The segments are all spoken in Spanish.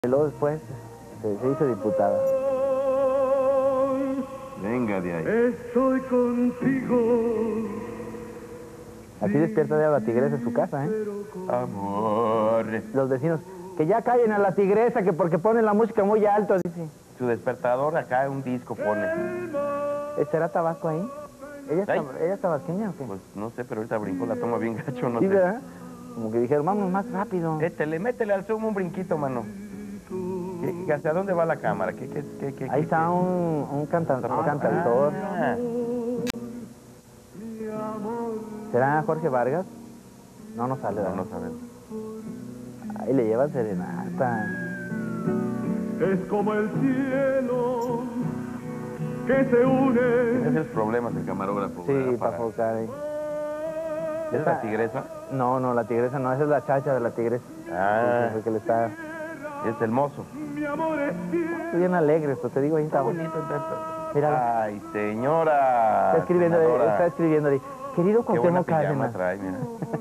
Y luego después se hizo diputada. Venga de ahí. Estoy contigo. Así despierta de la tigresa en su casa, ¿eh? Amor. Los vecinos, que ya callen a la tigresa, que porque ponen la música muy alto, dice. Su despertador acá un disco pone. ¿Estará tabaco ahí? ¿Ella es tabasqueña o qué? Pues no sé, pero ahorita brincó la toma bien gacho, no Sí, sé. ¿verdad? Como que dijeron, vamos más rápido. Métele al zoom un brinquito, mano. ¿Hacia dónde va la cámara? Ahí está un cantautor. Ah. ¿Será Jorge Vargas? No, no sale. No sabemos. Ahí le llevan serenata. Es como el cielo que se une. Ese es el problema del camarógrafo. Sí, ¿verdad? para enfocar ahí. ¿Es la tigresa? No, no, la tigresa no, esa es la chacha de la tigresa. Ah. Es el que le está... Es el mozo. Mi amor es cielo. Bien alegre esto, te digo, ahí está Bonito, Mira, Ay, señora. está escribiendo ahí. Querido Qué buena Cuauhtémoc pijama Cárdenas. trae, mira.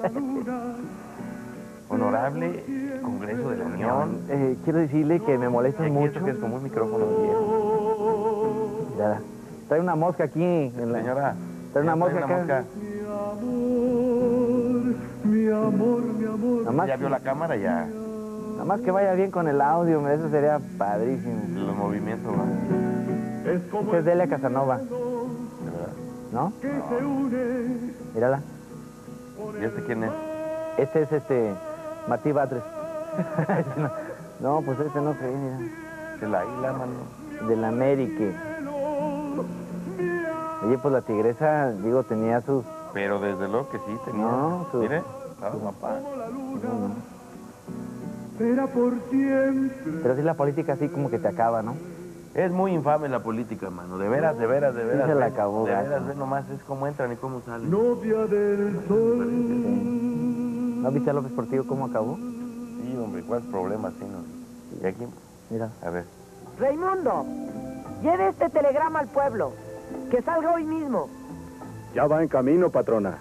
Honorable Congreso de la Unión. Quiero decirle que me molesta Aquí mucho. esto que es como un micrófono viejo. Ya, trae una mosca aquí. Señora. Trae una mosca acá. Mi amor, mi amor. Nada más, Ya vio la cámara, ya. nada más que vaya bien con el audio, eso sería padrísimo. Los movimientos, ¿no? Es como Este es Delia Casanova, De verdad. ¿no? que se une. Mírala. ¿Y este quién es? Este es Martí Batres. No, pues este no sé, mira. Es el águila, mano. Del América. Oye, pues la tigresa, digo, tenía sus... Pero desde luego que sí tenía. No, Mire, estaba guapa. Será por siempre. Pero sí la política así como que te acaba, ¿no? Es muy infame la política, mano. De veras, de veras, de veras. se la ve. acabó, De gacho. veras, ve nomás, es cómo entran y cómo salen. Novia del sol. ¿No viste a López Portillo cómo acabó? Sí, hombre, ¿cuál problema tiene? ¿Y aquí? Mira. A ver. Raimundo, lleve este telegrama al pueblo. Que salga hoy mismo. Ya va en camino, patrona.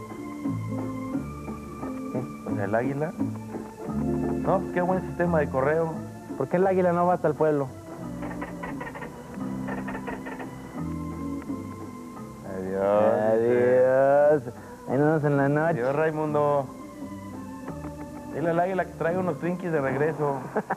¿El águila? No, pues qué buen sistema de correo. ¿Por qué el águila no va hasta el pueblo? Adiós. Adiós. Ahí nos vemos en la noche. Adiós, Raimundo. Dile al águila que traiga unos Twinkies de regreso.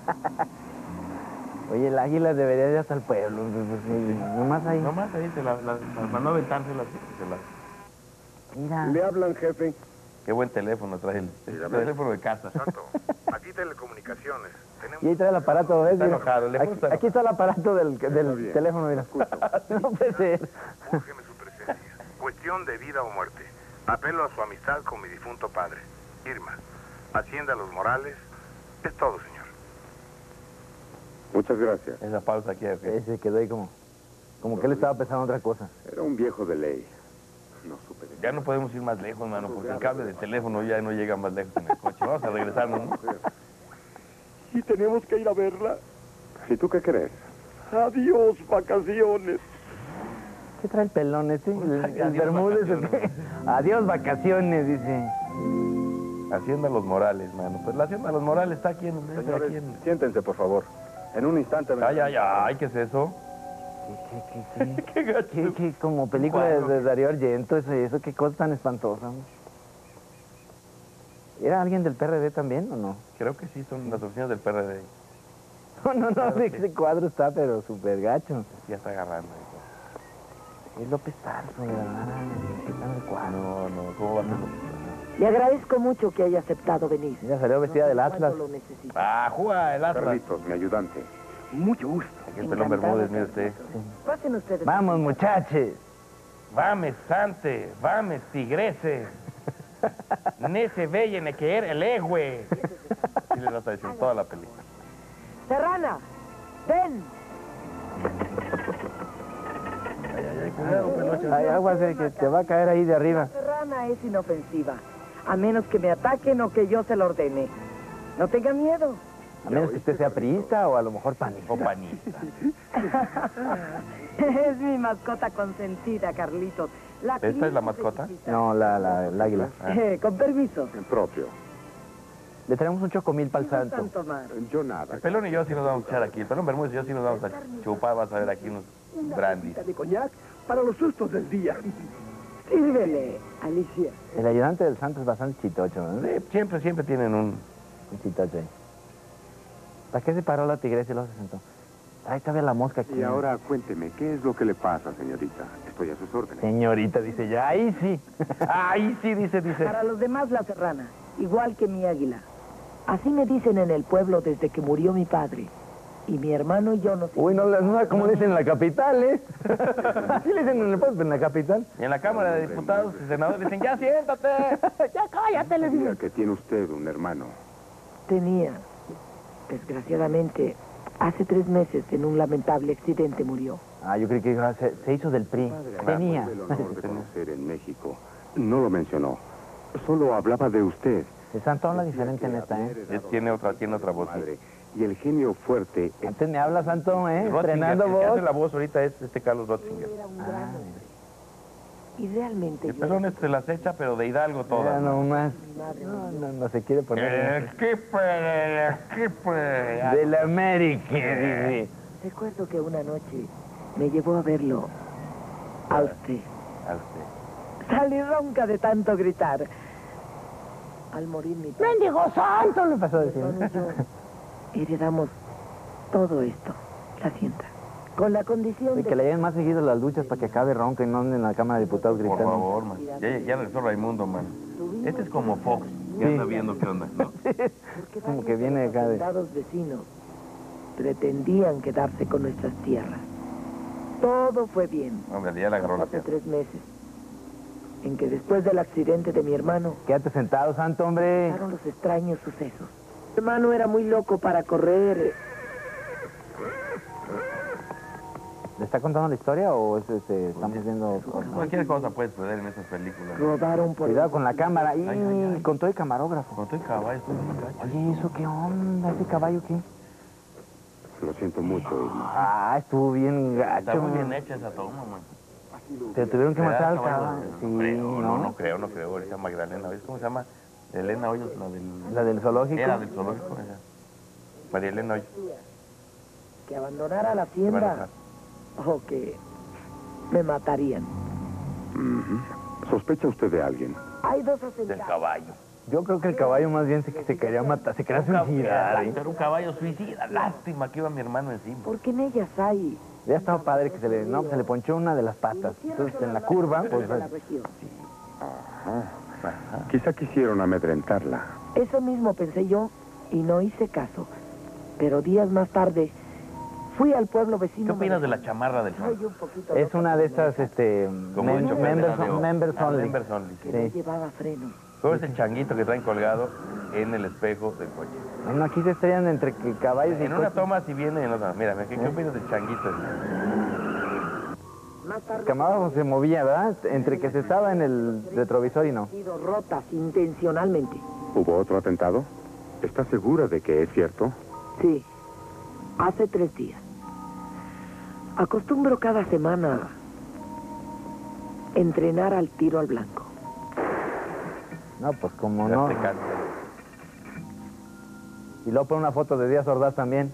Oye, el águila debería ir hasta el pueblo. Pues, nomás ahí. Nomás ahí, para no aventárselas. Mira. Le hablan, jefe. Qué buen teléfono trae el teléfono de casa. Exacto. Aquí Telecomunicaciones. Tenemos... Y ahí trae el aparato, ¿ves? Está Mira. enojado, le gusta. Aquí está el aparato del teléfono, mira. No puede ser. Úrgeme su presencia. Cuestión de vida o muerte. Apelo a su amistad con mi difunto padre. Irma. Hacienda Los Morales. Es todo, señor. Muchas gracias. Esa pausa aquí. ¿Okay? Ese quedó ahí como que él estaba pensando otra cosa. Era un viejo de ley. No supe de Ya no podemos ir más lejos, mano, porque el cable de teléfono ya no llega más lejos en el coche. Vamos a regresarnos, ¿no? ¿Y tenemos que ir a verla? ¿Y tú qué crees? Adiós, vacaciones. ¿Qué trae el pelón ese? El Adiós, Bermúdez, ¿o qué? Adiós, vacaciones, dice. Hacienda Los Morales, mano. Pues la Hacienda Los Morales está aquí en... Señores, aquí en... siéntense, por favor. En un instante... Ay, ay, ay, ¿qué es eso? Qué gacho. ¿Qué, como película de Darío Argento, eso, qué cosa tan espantosa. ¿Era alguien del PRD también o no? Creo que sí, son las oficinas del PRD. No, Claro que- ese cuadro está pero súper gacho. Ya está agarrando. Es López Tarso, de verdad, está en el cuadro. No, ¿cómo va a ser lo Le agradezco mucho que haya aceptado venir. Mira, salió vestida del Atlas. Cuando lo necesite. Ah, juega el Atlas. Carlitos, mi ayudante. Mucho gusto. Aquí el pelón Bermúdez, mire usted. Pasen ustedes. Vamos, muchachos. Vamos, Sante, vamos, tigrese. Nese veye que era el egüe. Sí les vas a decir toda la película. Serrana, ven. Ay, cuidado, peluche. Hay agua que te va a caer ahí de arriba. Serrana es inofensiva. A menos que me ataquen o que yo se lo ordene. No tenga miedo. A menos que usted sea priista o a lo mejor panista. O panista. Es mi mascota consentida, Carlitos. ¿Esta es la mascota? No, el águila. Con permiso. El propio. Le traemos un chocomil para el ¿Qué gustan santo. tomar? Yo nada. El pelón y yo sí nos vamos a echar aquí. El pelón Bermúdez y yo sí nos vamos a chupar. Vas a ver aquí unos brandies. De coñac para los sustos del día. Sírvele, Alicia. El ayudante del santo es bastante chitocho, ¿no? Sí, siempre tienen un... Un chitocho ahí. ¿Para qué se paró la tigresa y luego se sentó? Ahí está la mosca aquí. Y ahora cuénteme, ¿qué es lo que le pasa, señorita? Estoy a sus órdenes. Señorita, dice ya. Ahí sí. Ahí sí, dice. Para los demás, la serrana, igual que mi águila. Así me dicen en el pueblo desde que murió mi padre. Y mi hermano y yo nos... Uy, no es como dicen en la capital, ¿eh? Así le dicen en el pueblo, en la capital. Y en la Cámara de Diputados y Senadores dicen, ¡ya siéntate! Ya cállate, le Mira dicen. que tiene usted un hermano. Tenía. Desgraciadamente, hace 3 meses en un lamentable accidente murió. Ah, yo creí que se hizo del PRI. Tenía. Tuve el honor de conocer en México. No lo mencionó. Solo hablaba de usted. El santo habla diferente en esta, ¿eh? Tiene otra voz. sí. Madre. Y el genio fuerte. Antes me habla santo, ¿eh? Rotzinger, Estrenando el que hace voz. la voz ahorita es Carlos Rotzinger. Era un gran hombre. Y realmente El yo... pelón se las echa, pero de Hidalgo Ya todas. no más. Mi madre No se quiere poner. El equipo. De la América, dice. Recuerdo que una noche me llevó a verlo a usted. A usted. Salí ronca de tanto gritar. Al morir mi padre, ¡Mendigo santo! Le pasó a decir. mi hermano y yo heredamos todo esto, la hacienda. Con la condición De de que le lleven más seguido las luchas para que acabe ronca y no ande en la Cámara de Diputados Por gritando. favor, man. Ya regresó Raimundo, man. Este es como Fox. Que anda viendo qué onda, ¿no? porque Como varios que viene de los acá de... soldados vecinos pretendían quedarse con nuestras tierras. Todo fue bien. Hombre, ya le agarró la Hace piedra. 3 meses, en que después del accidente de mi hermano, Quédate sentado, santo, hombre. pasaron los extraños sucesos. Mi hermano era muy loco para correr. ¿Le está contando la historia o estamos viendo...? Cualquier cosa puede suceder en esas películas. Rodaron por Cuidado con la cámara. Y Ay, ay, ay. con todo el camarógrafo. Cuando estoy caballo, estoy bien gacho. Oye, ¿eso qué onda? ¿Ese caballo qué? Lo siento mucho, Irma. Ah, estuvo bien gacho. Está muy bien hecha esa toma, man. Te tuvieron que matar al ¿Verdad, caballo. Sí, Hombre, no ¿no? creo. Ahorita Magdalena, ¿ves cómo se llama? Elena Hoyos, la del... La del zoológico. Era del zoológico, ella. María Elena Hoyos. que abandonara la Se van a hacienda o que me matarían. Ujú. ¿Sospecha usted de alguien? Hay 2 Del asentados. caballo. Yo creo que el caballo más bien se quería matar, se quería suicidar. ¿eh? Era un caballo suicida. Lástima que iba mi hermano encima. Porque en ellas hay... Ya estaba padre que se le ponchó una de las patas. Entonces en la curva, pues... de la región. Quizá quisieron amedrentarla. Eso mismo pensé yo y no hice caso. Pero días más tarde fui al pueblo vecino. ¿Qué opinas de la chamarra del Soy sol? un poquito Es loca una de también. esas, Como de chofer de la de- members only. Members only. Que Sí. no Sí. llevaba frenos. Todo es el changuito que traen colgado en el espejo del coche. Bueno, aquí se estrellan entre caballos y En una coches. toma si viene, en otra. Mira, ¿qué opinas del changuito? Más tarde... El camarógrafo se movía, ¿verdad? Entre que se estaba en el retrovisor y no. Han sido rotas intencionalmente. ¿Hubo otro atentado? ¿Está segura de que es cierto? Sí, hace 3 días. Acostumbro cada semana entrenar al tiro al blanco. No, pues como Ya no. te cansa. Y luego pone una foto de Díaz Ordaz también.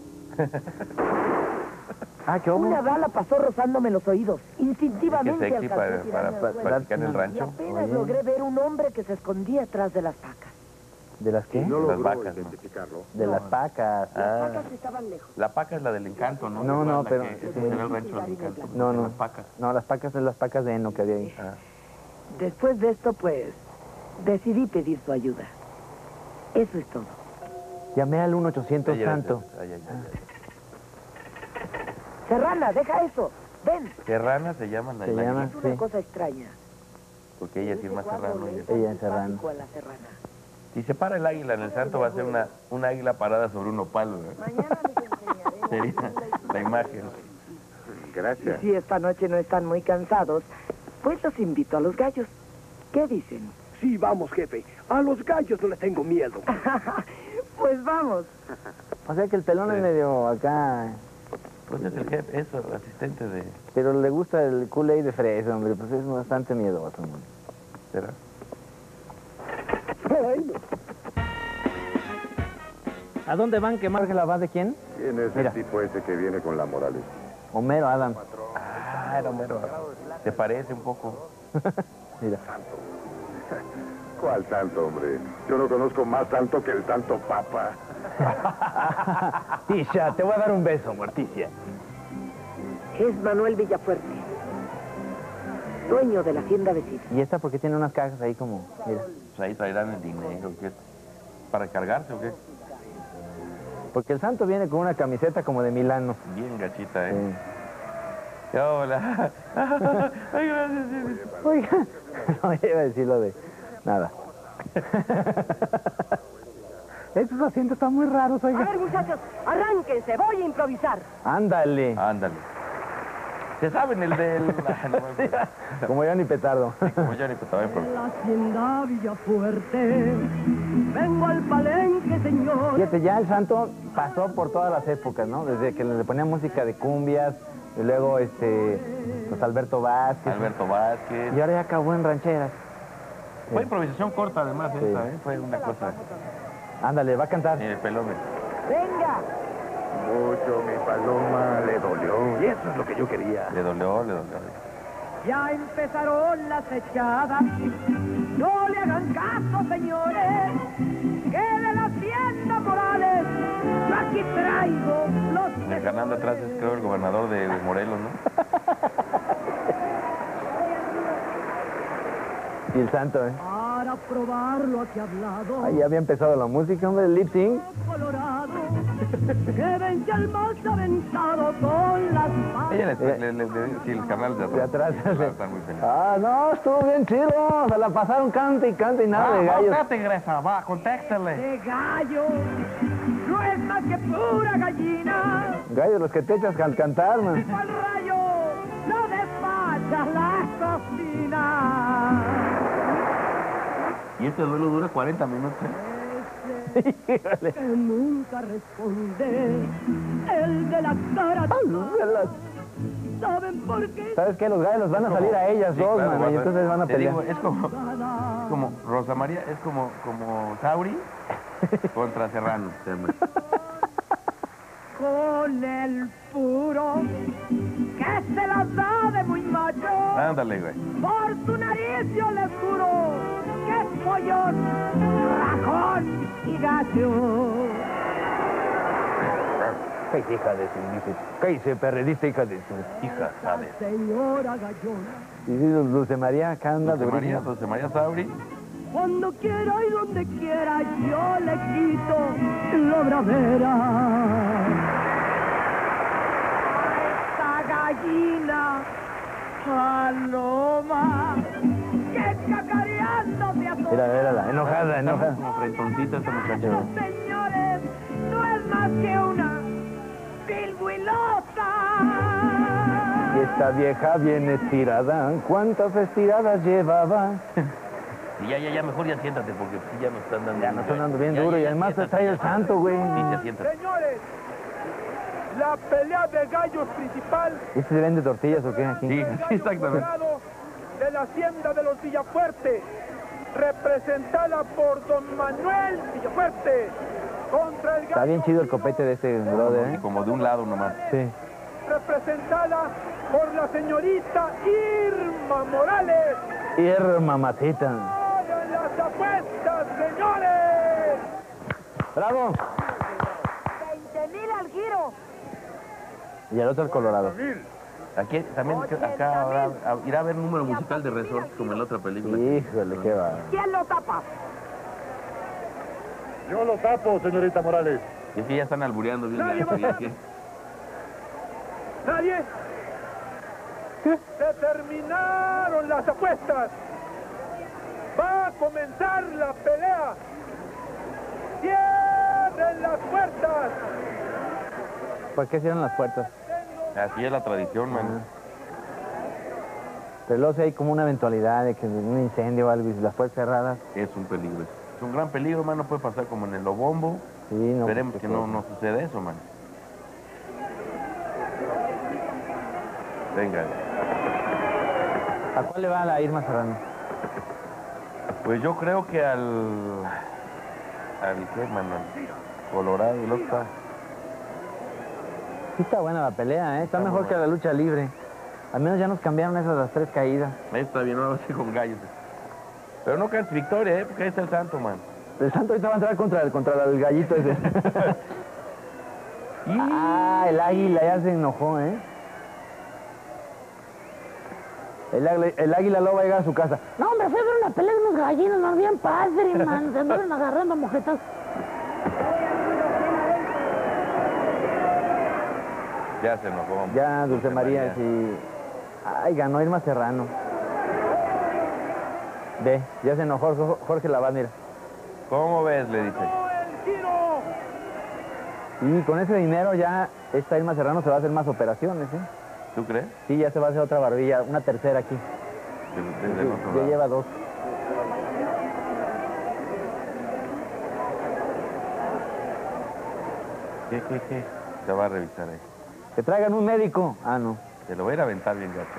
Ah, qué Una hombre. bala pasó rozándome los oídos. Instintivamente Qué sexy alcancé a para tirarme al suelo. practicar en el Y rancho. apenas Oye. logré ver un hombre que se escondía atrás de las vacas. ¿De las qué? No Las logró vacas, ¿no? identificarlo. De las pacas. Las Ah. vacas estaban lejos. La paca es la del encanto, ¿no? No, no, La pero- que sí. se ve el rancho del encanto. No, no. Las pacas. No, las pacas es las pacas de heno que había ahí. Ah. Después de esto, pues, decidí pedir su ayuda. Eso es todo. Llamé al 1-800 Ay, santo. ay, ay, ay. Serrana, deja eso. Ven. Serrana se llama la Se la- llama. Es una Sí. cosa extraña. Porque ella es Irma Serrano. Ella es serrana. Simpático a la serrana. Si se para el águila en el santo va a ser un águila parada sobre un opal, ¿verdad? Mañana les enseñaré Sería la imagen. Gracias. Si esta noche no están muy cansados, pues los invito a los gallos. ¿Qué dicen? Sí, vamos, jefe. A los gallos no les tengo miedo. Pues vamos. O sea que el pelón es medio acá. Pues es el jefe, es el asistente de... Pero le gusta el Kool-Aid de fresa, hombre. Pues es bastante miedoso, hombre. ¿Será? Ay, no. ¿A dónde van? ¿Que marque la va de quién? ¿Quién es Mira. el tipo ese que viene con la Morales? Homero Adam. Ah, era Homero. ¿Te parece un poco? Mira. ¿Cuál santo, hombre? Yo no conozco más santo que el santo Papa. Tisha, te voy a dar un beso, Morticia. Es Manuel Villafuerte, dueño de la hacienda vecina. ¿Y esta porque tiene unas cajas ahí como... Mira. Pues ahí traerán el dinero, ¿qué? ¿Para cargarse o qué? Porque el santo viene con una camiseta como de Milano. Bien gachita, ¿eh? Sí. ¿Qué hola? Ay, gracias, sí. Oiga, no iba a decir lo de... Nada. Estos asientos están muy raros, A oiga. ver, muchachos, arránquense, voy a improvisar. Ándale. Ándale. ¿Se saben el del...? Ah, no me acuerdo. Como Johnny Petardo. Como yo ni puta, pero... La hacienda Villafuerte, vengo al palenque, señor. Fíjate, ya el santo pasó por todas las épocas, ¿no? Desde que le ponía música de cumbias, y luego, pues Alberto Vázquez. Alberto Vázquez. Y ahora ya acabó en rancheras. Fue improvisación corta, además, Sí. esta, ¿eh? Fue una cosa... Ándale, va a cantar. El pelón. Venga. Mucho mi paloma le dolió. Y eso es lo que yo quería. Le dolió, le dolió. Ya empezaron las echadas. No le hagan caso, señores, que de la hacienda Morales yo aquí traigo los... El canal de atrás es, creo, el gobernador de Morelos, ¿no? Y el santo, ¿eh? Para probarlo aquí hablado. Ahí ya había empezado la música, hombre, el lip sync. Colorado, que vence al más aventado con las manos. Ella sí, el canal de De atrás. atrás. Está muy feliz. Ah, no, estuvo bien chido. Se la pasaron cante y nada de gallos. Va, tigresa, va, contéstale. De gallo, no es más que pura gallina. Gallos los que te echas al cantar, man. Al rayo, no despacha la cocina. Y este duelo dura 40 minutos. Híjole. Que nunca responde, el de la cara. ¿Saben por qué? ¿Sabes qué? Los gallos van a salir a ellas Sí, dos, claro, man, y entonces van a te pelear. digo, es como Rosa María, es como Sauri contra Serrano. Se llama. Con el puro que se la da de muy macho. Ándale, güey. Por tu nariz yo le juro que es pollón, rajón y gacho. ¿Qué hija de su? Dice, ¿qué hice, perredista, hija de su? Hija, ¿sabes? Señora Gallona, Y sí, Dulce María acá anda durísimo. Dulce María Sauri. cuando quiera y donde quiera yo le quito lo bravera. Esta gallina paloma que cacareando me asoma. Mírala, enojada, enojada. Como frentoncita esta muchacha. No, señores, no es más que una pilguilota. Y esta vieja bien estirada, ¿cuántas estiradas llevaba? Y ya, mejor ya siéntate, porque sí ya nos están dando... Ya nos están dando bien duro y además te trae el santo, güey. Sí, ya siéntate. Señores, la pelea de gallos principal ¿Este se vende tortillas o qué aquí? Sí, sí, exactamente. de la hacienda de los Villafuerte, representada por don Manuel Villafuerte, contra el Está gallo bien chido el copete de este brother, ¿eh? Como de un lado nomás. Sí. representada por la señorita Irma Morales. Irma, mamacita. ¡Hagan las apuestas, señores! ¡Bravo! 20,000 al giro. Y el otro el Colorado. Aquí también, acá irá a haber número musical de resort, como en la otra película. Híjole, qué va. ¿Quién lo tapa? Yo lo tapo, señorita Morales. Y es que ya están albureando bien. Nadie gacho, va a y es que- ¿Nadie? Se terminaron las apuestas. Va a comenzar la pelea. ¡Cierren las puertas! ¿Por qué cierran las puertas? Así es la tradición, man. Pero luego si hay como una eventualidad de que un incendio o algo y las puertas cerradas. Es un peligro. Es un gran peligro, man. No puede pasar como en el Lobombo. Sí, no. Esperemos pues, que no suceda eso, man. Venga. ¿A cuál le va la Irma Serrano? Pues yo creo que al ¿qué, man? colorado y el otro está... Sí está buena la pelea, ¿eh? Está Está mejor muy que la lucha libre. Al menos ya nos cambiaron esas las 3 caídas. Ahí está bien, no así con gallos. Pero no cantes victoria, ¿eh? Porque ahí está el santo, man. El santo ahorita va a entrar contra el gallito ese. Ah, el águila ya se enojó, ¿eh? El águila luego va a llegar a su casa. No, hombre, fui a ver una pelea de unos gallinos, más bien padre, man. Se andaban agarrando mojetas. Ya se enojó. Ya, Dulce María, sí. Ay, ganó Irma Serrano. Ve, ya se enojó Jorge Laván, mira. ¿Cómo ves? Le dice. Y con ese dinero ya esta Irma Serrano se va a hacer más operaciones, ¿eh? ¿Tú crees? Sí, ya se va a hacer otra barbilla, una tercera aquí. Desde el otro Ya lado. lleva 2. ¿Qué? Se va a revisar ahí. Que traigan un médico. Ah, no. Se lo voy a ir a aventar bien gacho,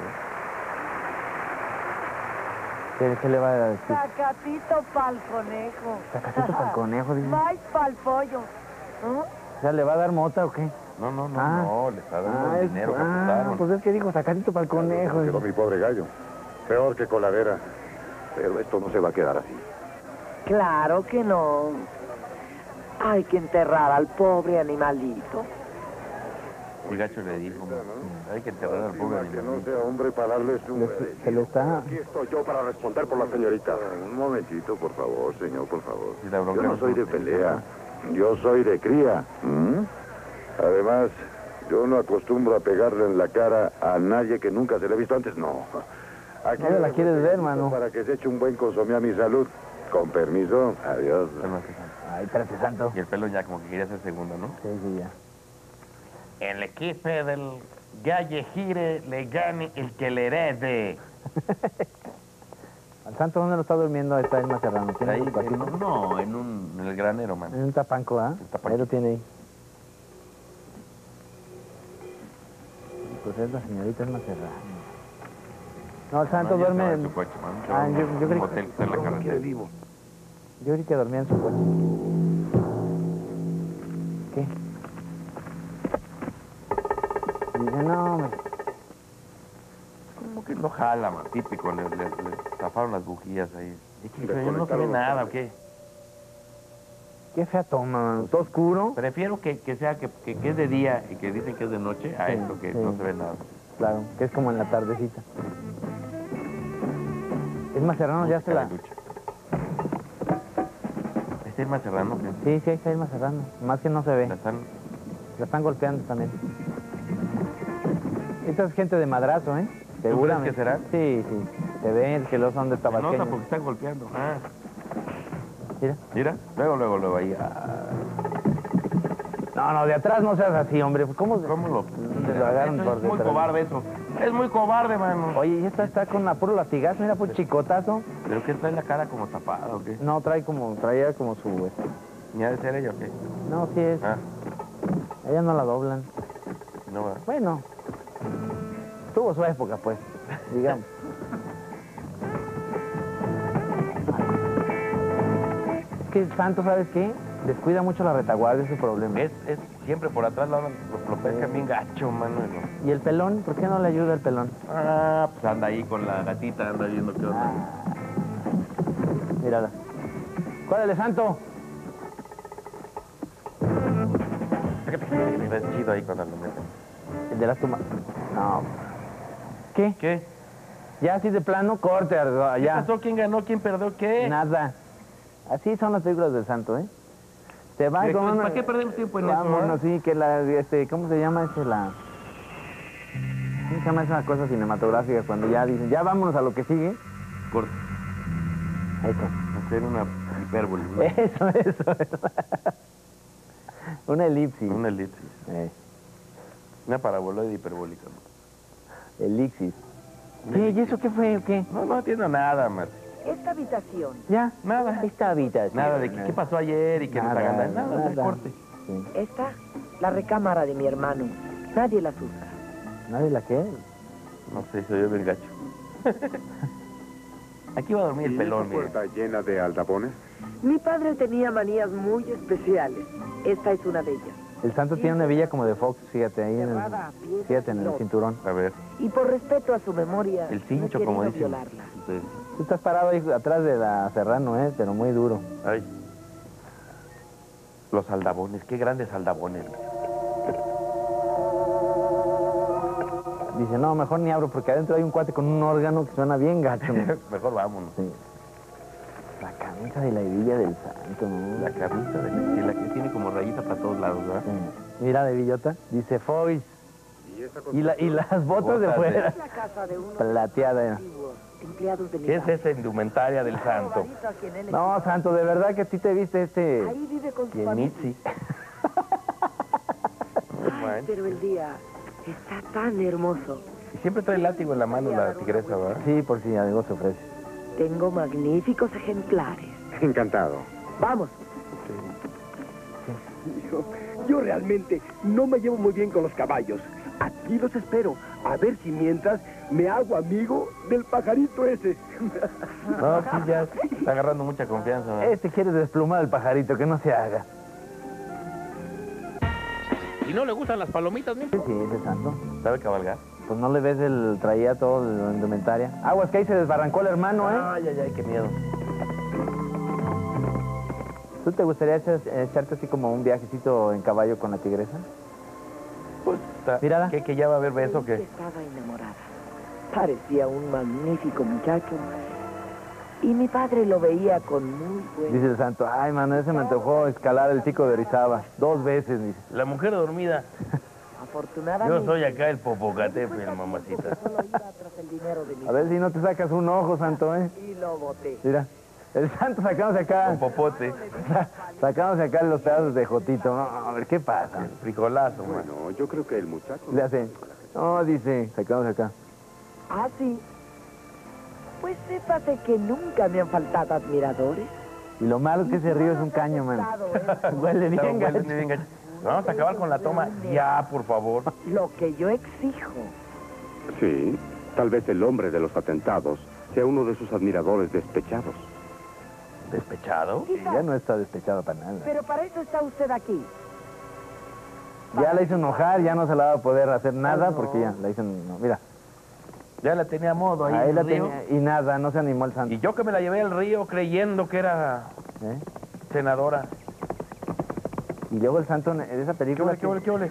¿eh? ¿Qué le va a decir? Sacatito pa'l conejo. Sacatito pa'l conejo, dice. Vais pa'l pollo. O sea, ¿le va a dar mota o qué? No, Ah. no, le está dando el dinero que ah, apuntaron. pues es que dijo sacatito para el conejo. Quedó mi pobre gallo. Peor que coladera. Pero esto no se va a quedar así. Claro que no. Hay que enterrar al pobre animalito. El gacho le dijo, hay que enterrar al pobre Que animal. no sea hombre para darles un... Se le está... Aquí estoy yo para responder por la señorita. Un momentito, por favor, señor, por favor. Sí, la bronca Yo no no soy de se pelea. Yo soy de cría. ¿Mm? Además, yo no acostumbro a pegarle en la cara a nadie que nunca se le ha visto antes. No. Aquí ¿Dónde la quieres ver, mano? Para que se eche un buen consomé a mi salud. Con permiso. Adiós. Ay, espérate, santo. Y el pelo ya como que quería ser segundo, ¿no? Sí, ya. El equipo del Galle Gire le gane el que le herede. ¿Al santo dónde lo está durmiendo esta Irma Serrano? ¿Tiene Ahí, su cuartito? no, en el granero, man. En un tapanco, ¿ah? El tapanco. Ahí lo tiene ahí. Pues es la señorita Irma Serrano. No, el santo No, ya se duerme va en... en su coche, man. Se Ah, va a yo un creí que- hotel que está en la carretera. Yo creí que dormía en su coche. ¿Qué? Dice, no, hombre. Como que no jala, man, típico. Le zafaron las bujías ahí. Es que Le yo no se ve conectaron los nada, ¿o cables. qué? Qué fea toma, mano. Todo oscuro. Prefiero que sea que es de día y que dicen que es de noche a Sí, esto que sí. no se ve nada. Claro, que es como en la tardecita. Es más Serrano, ya se la... Lucha. ¿Este es más serrano? ¿Qué? Sí, sí, ahí está Irma Serrano. Más que no se ve. La están... La están golpeando también. Esta es gente de madrazo, ¿eh? crees Seguramente. que será? Sí, sí. Se ve que los son de Se nota tabasqueños. porque están golpeando. Ah, Mira. mira, luego ahí. Ah, No, de atrás no seas así, hombre. ¿Cómo ¿Cómo se lo agarran Eso por es muy detrás? cobarde eso. Es muy cobarde, mano. Oye, y esta está con puro latigazo, mira, por chicotazo. ¿Pero qué trae la cara como tapada o qué? No, traía como su... ¿Ni ha de ser ella o qué? No, sí es. Ah, Ella no la doblan. no va. Bueno, tuvo su época, pues, digamos. Es que el santo, ¿sabes qué? Descuida mucho la retaguardia, es su problema. Es siempre por atrás lo pescan bien gacho, mano. ¿No? ¿Y el pelón? ¿Por qué no le ayuda el pelón? Ah, pues anda ahí con la gatita, anda viendo qué onda. Mírala. ¿Cuál es el santo? Es chido ahí cuando lo meten. El de las tumbas. No. ¿Qué? ¿Qué? Ya así de plano, corte, ¿Qué allá. pasó? ¿Quién ganó? ¿Quién perdió? ¿Qué? Nada. Así son las películas del santo, ¿eh? Te van ¿Qué? con una... ¿Para qué perdemos tiempo en eso? Vámonos, sí, que la, ¿cómo se llama eso? ¿Cómo se llama esa cosa cinematográfica? Cuando ya dicen, ya vámonos a lo que sigue. Corta. Eso. Hacer una hipérbole. ¿no? Eso. Una elipsis. Una elipsis. Una paraboloide hiperbólica. ¿No? Elipsis. ¿Qué? ¿Y eso qué fue o qué? No entiendo nada, Marta. Esta habitación. ¿Ya? Nada. Esta habitación. Nada de qué pasó ayer y que nos hagan nada del corte. Sí. Esta, la recámara de mi hermano. Nadie las usa. ¿Nadie la qué? No sé, soy yo del gacho. Aquí va a dormir el pelón, ¿Y mire. esa puerta llena de aldabones? Mi padre tenía manías muy especiales. Esta es una de ellas. El santo tiene una hebilla como de Fox, fíjate, ahí en el cinturón. A ver, Y por respeto a su memoria, el no he cincho, querido como dicen. violarla. Ustedes. Tú estás parado ahí atrás de la Serrano, pero muy duro. Ay. Los aldabones, qué grandes aldabones. Dice, no, mejor ni abro porque adentro hay un cuate con un órgano que suena bien gacho. ¿No? Mejor vámonos. Sí. La camisa de la hebilla del santo, ¿no? La camisa de la que tiene como rayita para todos lados, ¿verdad? Sí. Mira, de billota, dice Foix. Y las botas de Botas fuera. Es la casa de unos Plateada. antiguos empleados de mi ¿Qué es padre. esa indumentaria del santo? Favorito a quien él No, santo, de verdad que a ti te viste Ahí vive con su Y en familia. Mitzi. Ay, pero el día está tan hermoso. Y siempre trae látigo en la mano la tigresa, ¿verdad? Sí, por si algo se ofrece. Tengo magníficos ejemplares. Encantado. Vamos. Yo realmente no me llevo muy bien con los caballos. Aquí los espero, a ver si mientras me hago amigo del pajarito ese. No, sí, ya está agarrando mucha confianza, ¿verdad? Quiere desplumar al pajarito, que no se haga. ¿Y no le gustan las palomitas, Sí, ese santo. ¿Sabe cabalgar? Pues no le ves traía todo de la indumentaria. Aguas que ahí se desbarrancó el hermano, Ay, ay, ay, qué miedo. ¿Tú te gustaría echarte así como un viajecito en caballo con la tigresa? Pues, Mírala. ¿Qué ya va a haber beso o qué? Estaba enamorada. Parecía un magnífico muchacho. Y mi padre lo veía con muy buen... Dice el santo, ay, mano, ese me antojó escalar el pico de Orizaba. 2 veces, dice. La mujer dormida. Afortunadamente... Yo soy acá el Popocatépetl, mamacita. Solo iba tras el dinero de mi A ver si no te sacas un ojo, santo, y lo boté. Mira, el santo sacándose acá, Con popote. sacándose acá los pedazos de jotito. No, a ver, ¿qué pasa? Fricolazo, man. Bueno, yo creo que el muchacho... Le hace, no, dice, sacándose acá. ¿Ah, sí? Pues sépase que nunca me han faltado admiradores. Y lo malo es que ese río es un caño, man. Huele bien, Huele gacho. bien gacho. Vamos a acabar con la toma ya, por favor. Lo que yo exijo. Sí, tal vez el hombre de los atentados sea uno de sus admiradores despechados. ¿Despechado? Ya no está despechado para nada. Pero para eso está usted aquí. Ya la hizo enojar, ya no se la va a poder hacer nada porque ya la hizo... No, mira, Ya la tenía a modo ahí ahí en la el río. tenía y nada, no se animó el santo. Y yo que me la llevé al río creyendo que era ¿Eh? senadora. Y luego el santo en esa ¿Qué película... ole, qué ole, qué ole?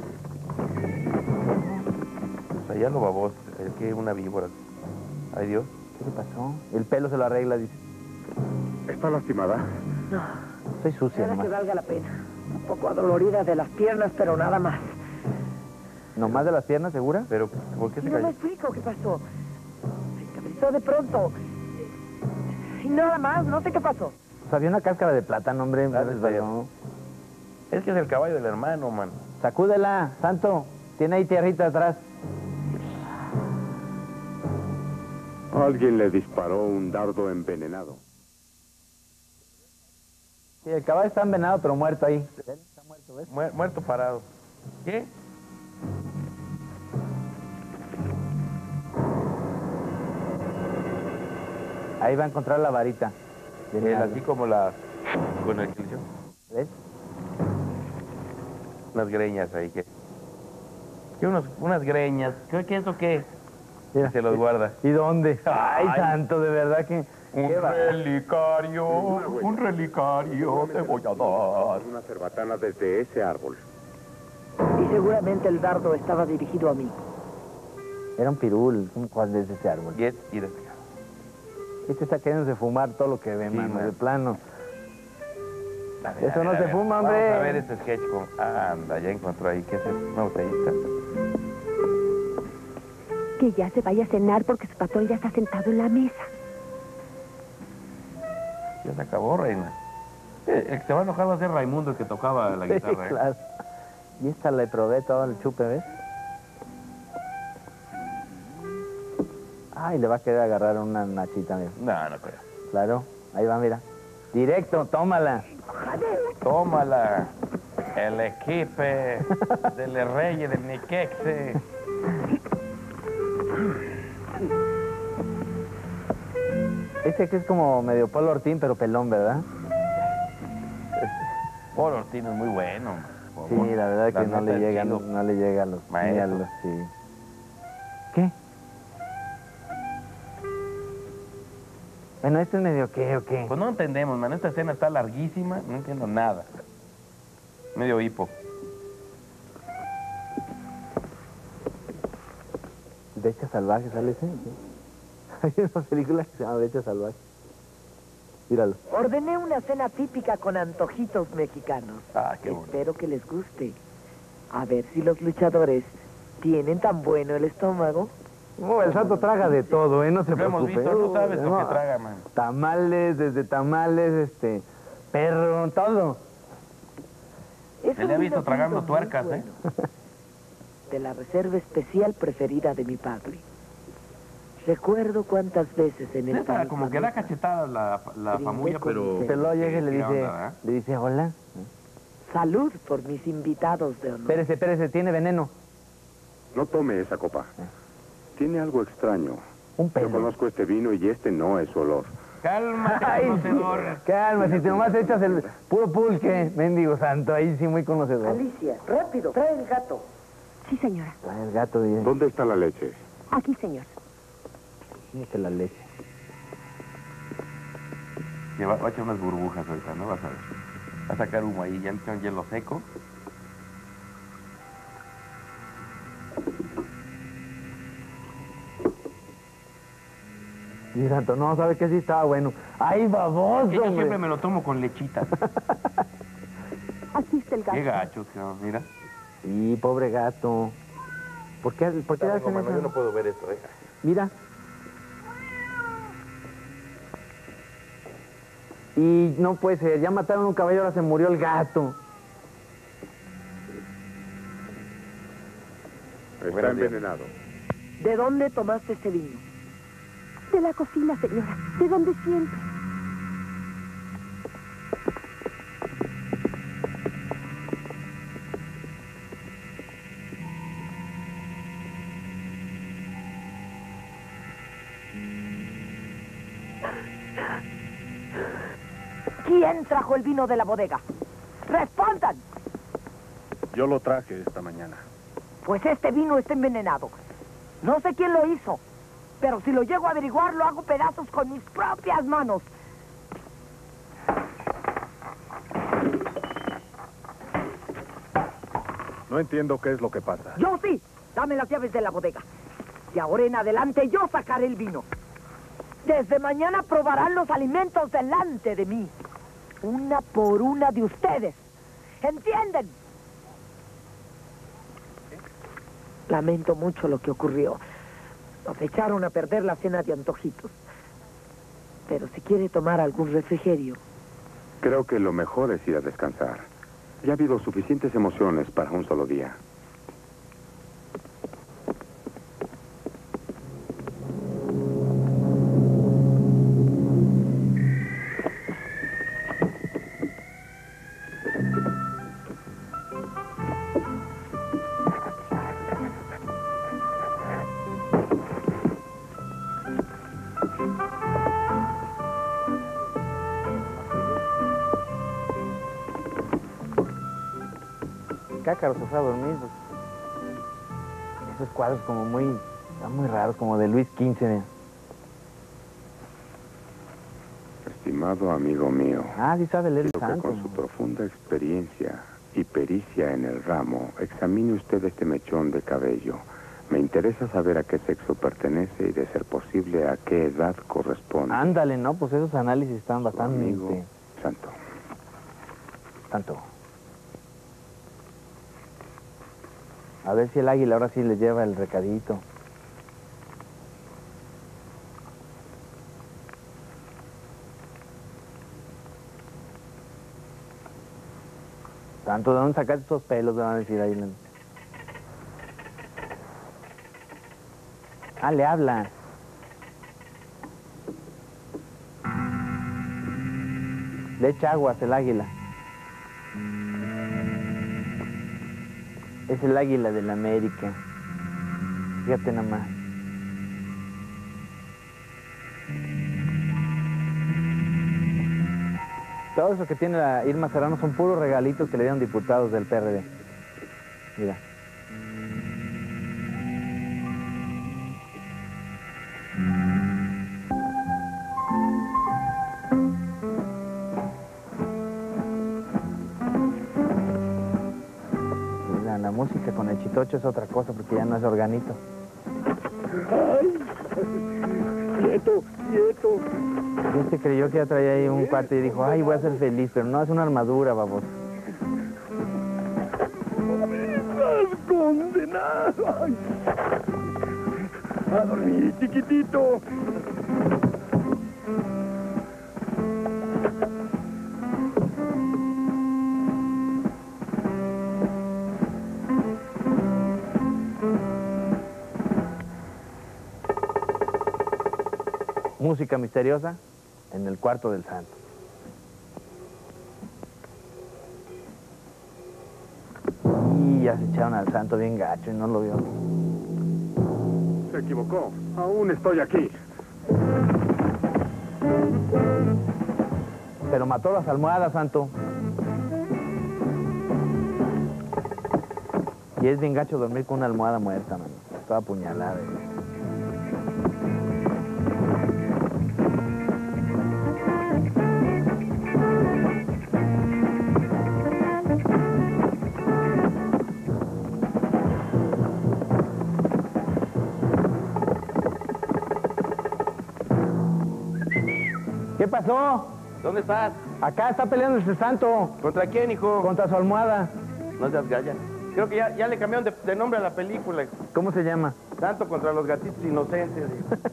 Pues allá lo baboso, es que una víbora. Ay, Dios. ¿Qué le pasó? El pelo se lo arregla, dice. ¿Está lastimada? No, Soy sucia nada que nomás. valga la pena. Un poco adolorida de las piernas, pero nada más. ¿Nomás de las piernas, segura? Pero, ¿por qué se No me cayó? explico qué pasó. Se encabezó de pronto. Y nada más, no sé qué pasó. Pues había una cáscara de plátano, hombre. me Ah, de resbaló. Es que es el caballo del hermano, man. Sacúdela, santo. Tiene ahí tierrita atrás. Alguien le disparó un dardo envenenado. Sí, el caballo está envenenado, pero muerto ahí. Está muerto, ¿ves? Muerto parado. ¿Qué? Ahí va a encontrar la varita. Así como la... Con el que le hicieron. ¿Ves? Unas greñas ahí que... ¿Qué unas greñas? ¿Qué es o qué? Mira. Se los guarda. ¿Y dónde? Ay, santo, de verdad que... ¿Qué va? Un relicario te voy a dar. Una cerbatana desde ese árbol. Y seguramente el dardo estaba dirigido a mí. Era un pirul, un cual desde ese árbol. Y este. Este está queriéndose fumar todo lo que ve, Sí, mano, man. de plano. A ver, Eso a ver, no a se ver. fuma, Vamos hombre. a ver este sketch con... Anda, ya encontró ahí. ¿Qué es eso? Una botellita. Que ya se vaya a cenar porque su patrón ya está sentado en la mesa. Ya se acabó, reina. El que se va a enojar va a ser Raimundo, el que tocaba la Sí, guitarra. ¿eh? claro. Y esta le probé todo el chupe, ¿ves? Ay, le va a querer agarrar una nachita, mira. No, no creo. Claro, ahí va, mira. Directo, tómala. Tómala. El equipe del Reyes del Niquexe. Ese que es como medio Polo Ortín, pero pelón, ¿verdad? Polo Ortino es muy bueno. Sí, la verdad es que no neta le es llega, chido. no le llega a los Maestro. ni a los- sí. ¿Qué? Bueno, esto es medio qué o qué. Pues no entendemos, man. Esta escena está larguísima, no entiendo nada. Medio hipo. Brecha salvaje, ¿sale ese? ¿Sí? Hay una película que se llama Brecha salvaje. Míralo. Ordené una cena típica con antojitos mexicanos. Ah, qué bueno. Espero que les guste. A ver si los luchadores tienen tan bueno el estómago. Oh, el santo traga de todo, no se Lo hemos preocupe. visto, tú sabes lo No, que traga, man. Tamales, desde tamales, perro, todo. Es Se le ha un visto vino tragando muy tuercas, bueno. De la reserva especial preferida de mi padre. Recuerdo cuántas veces en el Neta, país como que da famoso. cachetadas la famulla, pero... Pero luego llega y le ¿Qué dice, onda, verdad? le dice, hola. Salud por mis invitados de honor. Espérese, tiene veneno. No tome esa copa. Tiene algo extraño. Un Yo pelo. conozco este vino y este no es su olor. Cálmate, Ay, conocedor. calma, si te nomás echas el puro pulque, mendigo santo, ahí sí muy conocedor. Alicia, rápido, trae el gato. Sí, señora. Trae el gato, dice. ¿Dónde está la leche? Aquí, señor. Que la leche. Que va a echar unas burbujas ahorita, ¿no? Vas a ver. Va a sacar humo ahí, ya le echan hielo seco. Y santo, no, ¿sabe qué? Sí estaba bueno. ¡Ay, baboso, Que yo hombre! siempre me lo tomo con lechita. Aquí está el gato. Qué gachos, mira. Sí, pobre gato. ¿Por qué hacen eso? Yo no puedo ver esto, Mira. Y no puede ser, ya mataron a un caballo, ahora se murió el gato. Está Buenos días. envenenado. ¿De dónde tomaste este vino? De la cocina, señora. De donde siempre. ¿Quién trajo el vino de la bodega? ¡Respondan! Yo lo traje esta mañana. Pues este vino está envenenado. No sé quién lo hizo, pero si lo llego a averiguar, lo hago pedazos con mis propias manos. No entiendo qué es lo que pasa. Yo sí. Dame las llaves de la bodega. De ahora en adelante yo sacaré el vino. Desde mañana probarán los alimentos delante de mí. Una por una de ustedes. ¿Entienden? Lamento mucho lo que ocurrió. Nos echaron a perder la cena de antojitos. Pero si quiere tomar algún refrigerio. Creo que lo mejor es ir a descansar. Ya ha habido suficientes emociones para un solo día. Cácaros se fue a dormir. Pues. Esos cuadros como están muy raros, como de Luis XV. Estimado amigo mío, Ah, sí sabe leer el quiero que santo. con su profunda experiencia y pericia en el ramo, examine usted este mechón de cabello. Me interesa saber a qué sexo pertenece y, de ser posible, a qué edad corresponde. Ándale, ¿no? Pues esos análisis están Su bastante... amigo Santo. Tanto. A ver si el águila ahora sí le lleva el recadito. Tanto, ¿de dónde sacaste esos pelos? Me van a decir ahí. Ah, le habla. Le echa aguas el águila. Es el águila de la América. Fíjate nada más. Todo eso que tiene la Irma Serrano son puros regalitos que le dieron diputados del PRD. Mira. Mira, la música con el chitocho es otra cosa porque ya no es organito. ¡Ay! ¡Quieto, quieto! Este creyó que ya traía ahí un cuate y dijo, ay, voy a ser feliz, pero no, es una armadura, baboso. ¡Estás condenado! ¡Ay! ¡A dormir, chiquitito! Música misteriosa en el cuarto del santo. Y ya se echaron al santo bien gacho y no lo vio. Se equivocó. Aún estoy aquí. Pero mató las almohadas, santo. Y es bien gacho dormir con una almohada muerta, man. Toda apuñalada. ¿Qué pasó? ¿Dónde estás? Acá está peleando ese santo. ¿Contra quién, hijo? Contra su almohada. No seas galla. Creo que ya le cambiaron de nombre a la película. ¿Cómo se llama? Santo contra los gatitos inocentes.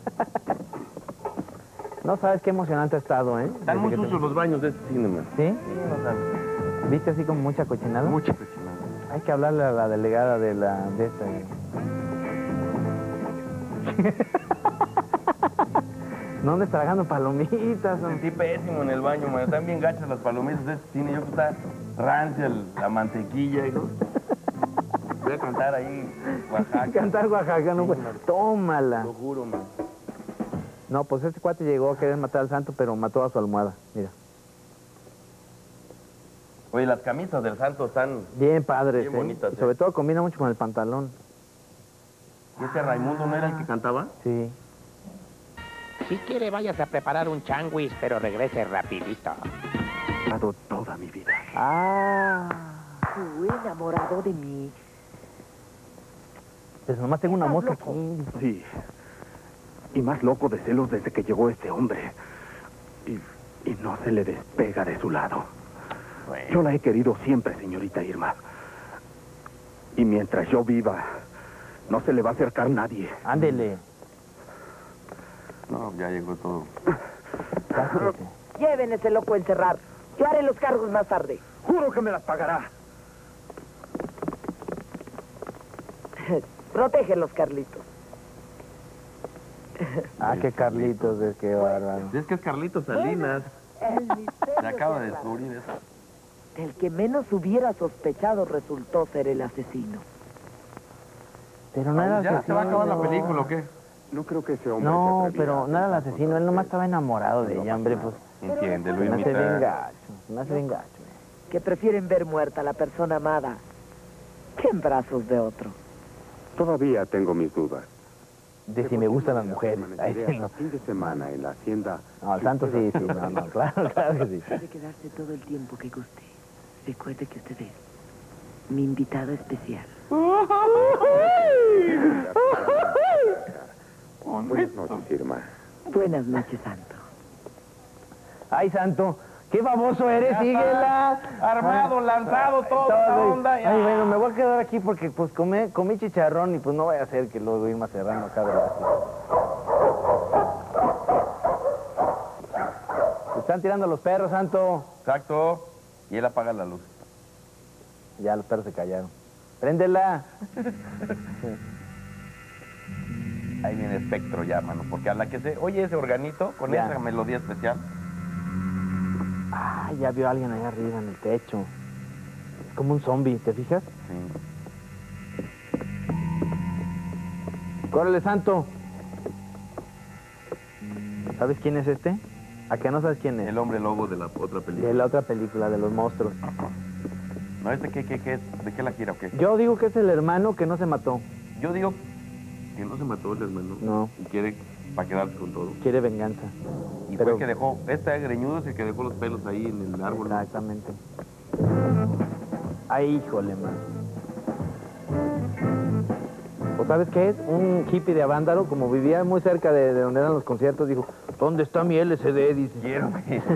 No sabes qué emocionante ha estado, ¿eh? Están muy sucios los baños de este cine, man. ¿Sí? Sí, no sabes. ¿Viste así como mucha cochinada? Mucha cochinada. Hay que hablarle a la delegada de esta. No andes tragando palomitas. ¿No? Sentí pésimo en el baño, man. Están bien gachas las palomitas de este cine. Yo creo que está rancia la mantequilla, hijo. Voy a cantar ahí Oaxaca. Cantar Oaxaca, no, pues. Tómala. Lo juro, man. No, pues este cuate llegó a querer matar al santo, pero mató a su almohada. Mira. Oye, las camisas del santo están... Bien padres, Bien bonitas, Y sobre todo combina mucho con el pantalón. ¿Y ese Raimundo no era el que cantaba? Sí. Si quiere, váyase a preparar un changuis, pero regrese rapidito. He dado toda mi vida. Ah, tú enamorado de mí. Pues nomás tengo una mosca aquí. Sí. Y más loco de celos desde que llegó este hombre. Y no se le despega de su lado. Bueno. Yo la he querido siempre, señorita Irma. Y mientras yo viva, no se le va a acercar nadie. Ándele. No, ya llegó todo. Cállate. Lleven ese loco a encerrar. Yo haré los cargos más tarde. Juro que me las pagará. Protégelos, Carlitos. Ah, qué Carlitos, es que bárbaro. Es que es Carlitos Salinas. El misterio Se acaba de se aclara. descubrir eso. El que menos hubiera sospechado resultó ser el asesino. Pero no era ¿Ya se va a acabar la asesino. película o qué? No creo que ese hombre se No, atreviera pero a no era el atentar asesino, él nomás estaba enamorado de ella, hombre, pues. Entiéndelo, Se me hace bien imita. gacho, se me hace bien gacho. Que prefieren ver muerta a la persona amada que en brazos de otro. Todavía tengo mis dudas. De si me gustan las mujeres. Ahí Permaneceré sí, hasta no. fin de semana en la hacienda. No, al santo sí, sí, no, no, claro, claro que sí. Puede quedarse todo el tiempo que guste. Recuerde que usted es mi invitado especial. Buenas noches, Irma. Buenas noches, Santo. Ay, santo, qué baboso eres, síguela. Armado, lanzado, toda la onda. ya. Ay, bueno, me voy a quedar aquí porque pues comí chicharrón y pues no voy a hacer que luego Irma Serrano acá de la... Se están tirando los perros, santo. Exacto. Y él apaga la luz. Ya los perros se callaron. Préndela. Ahí viene Espectro ya, mano. Porque a la que se oye ese organito con Ya. esa melodía especial. Ah, ya vio a alguien allá arriba en el techo. Es como un zombie, ¿te fijas? Sí. ¡Córrele, santo! ¿Sabes quién es este? ¿A qué no sabes quién es? El hombre lobo de la otra película. De la otra película, de los monstruos. No, ¿qué es? ¿De qué la gira o qué? Yo digo que es el hermano que no se mató. Yo digo que no se mató el hermano. No. Y quiere para quedarse con todo. Quiere venganza. Y Pero... fue el que dejó, greñudo es el que dejó los pelos ahí en el árbol. Exactamente. Ay, híjole, man. ¿O sabes qué es? Un hippie de Avándaro, como vivía muy cerca de donde eran los conciertos, dijo, ¿dónde está mi LCD? Dice. Quiero.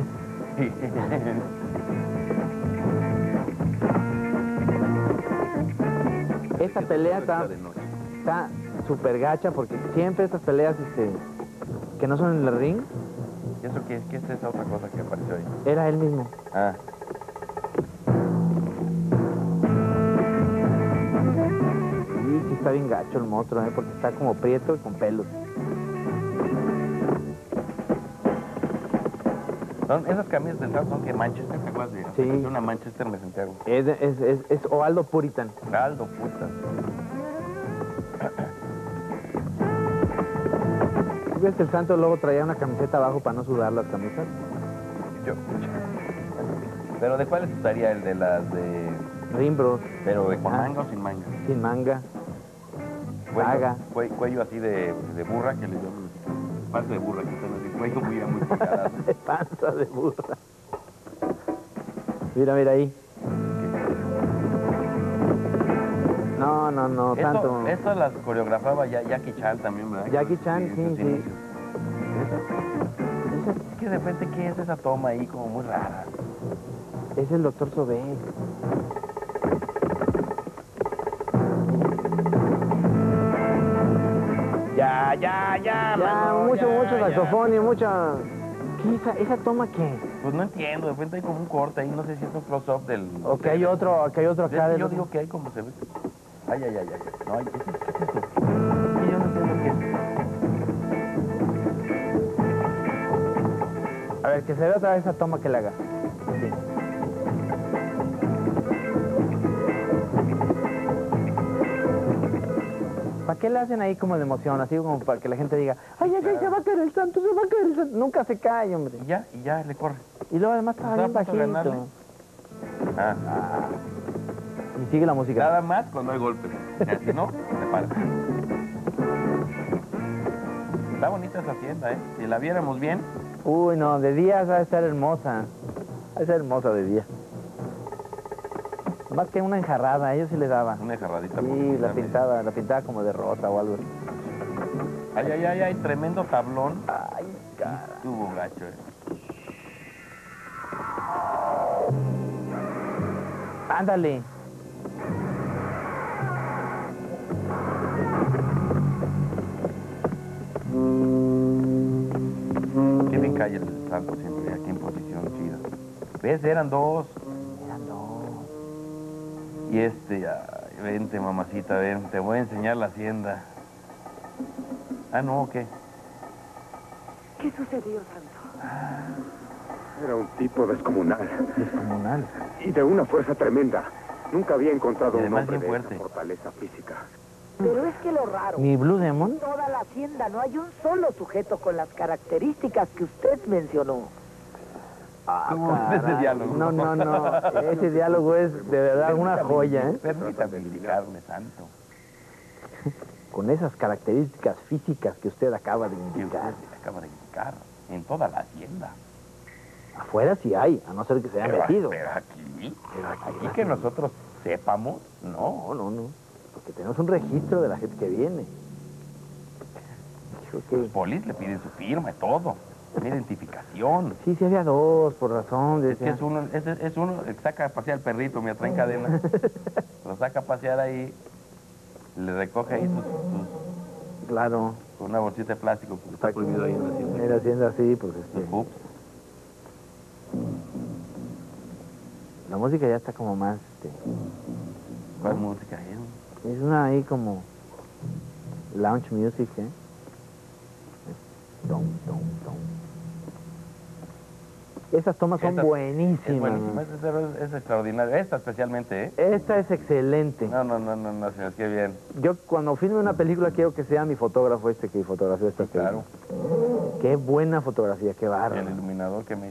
Esta pelea está súper gacha porque siempre estas peleas que no son en el ring. ¿Y eso qué es? ¿Qué es esa otra cosa que apareció ahí? Era él mismo. Ah. Sí, está bien gacho el monstruo, porque está como prieto y con pelos. Esas camisas del Santos son que Manchester, ¿te acuerdas de? Sí. Una Manchester me senté algo. Es Osvaldo Puritan. Aldo Puritan. ¿Ves que el Santos luego traía una camiseta abajo para no sudar las camisas? ¿Pero de cuáles usaría? El de las de... Rimbros. ¿Pero con manga o sin manga? Sin manga. Vaga. Cuello así de burra que le llaman. Panza de burra, que están así. Cuello muy picado. Panza de burra. Mira ahí. No, tanto. Esto las coreografaba Jackie Chan también, ¿verdad? Jackie Chan, sí. Es que de repente, ¿qué es esa toma ahí como muy rara? Es el Dr. Sobey. Ya, mucho saxofón y mucha... ¿Qué esa toma qué? Pues no entiendo, de repente hay como un corte ahí, no sé si es un close-up del... O que hay otro acá. Yo digo que hay como se ve... Ay. No, ¿qué es esto? Sí, yo no entiendo qué es. A ver, que se vea otra vez esa toma que le haga. Sí. ¿Para qué le hacen ahí como de emoción? Así como para que la gente diga, ay, se va a caer el santo, se va a caer el santo. Nunca se cae, hombre. Y ya le corre. Y luego además está bien bajito. Y sigue la música. Nada más cuando hay golpes. Si no, se para. Está bonita esa hacienda, ¿eh? Si la viéramos bien. Uy, no, de día va a estar hermosa. Va a ser hermosa de día. Más que una enjarrada, a ellos sí les daba. Una enjarradita. Sí, la pintaba como de rosa o algo así. Ay, tremendo tablón. Ay, cara. Estuvo gacho, Ándale. Qué bien cae el santo siempre, aquí en posición chida. ¿Ves? Eran dos. Y vente, mamacita, ven, te voy a enseñar la hacienda. ¿Qué? ¿Qué sucedió, Santo? Era un tipo descomunal. Descomunal. Y de una fuerza tremenda. Nunca había encontrado un hombre de fuerte. esa fortaleza física. Pero es que lo raro... ¿Mi Blue Demon? Toda la hacienda no hay un solo sujeto con las características que usted mencionó. ¿Cómo es ese diálogo? No. Ese diálogo es de verdad una joya, ¿eh? Permítame indicarme, santo. Con esas características físicas que usted acaba de indicar. En toda la hacienda. Afuera sí hay, a no ser que se haya metido. Pero aquí que nosotros sepamos, no. No. Porque tenemos un registro de la gente que viene. Los polis le piden su firma y todo. Una identificación. Sí había dos, por razón. Es que es uno el que saca a pasear al perrito, me trae en cadena. Lo saca a pasear ahí, le recoge ahí sus Claro. Con una bolsita de plástico, porque está prohibido ahí en la hacienda. En la hacienda sí, pues Ups. La música ya está como más, ¿Cuál música es? Es una ahí como lounge music, ¿eh? Esas tomas son buenísimas. Es buenísima, es extraordinario. Esta especialmente, ¿eh? Esta es excelente. No, señor, qué bien. Yo cuando filme una película quiero que sea mi fotógrafo que fotografió esta película. Claro. Qué buena fotografía, qué bárbaro. El iluminador que me...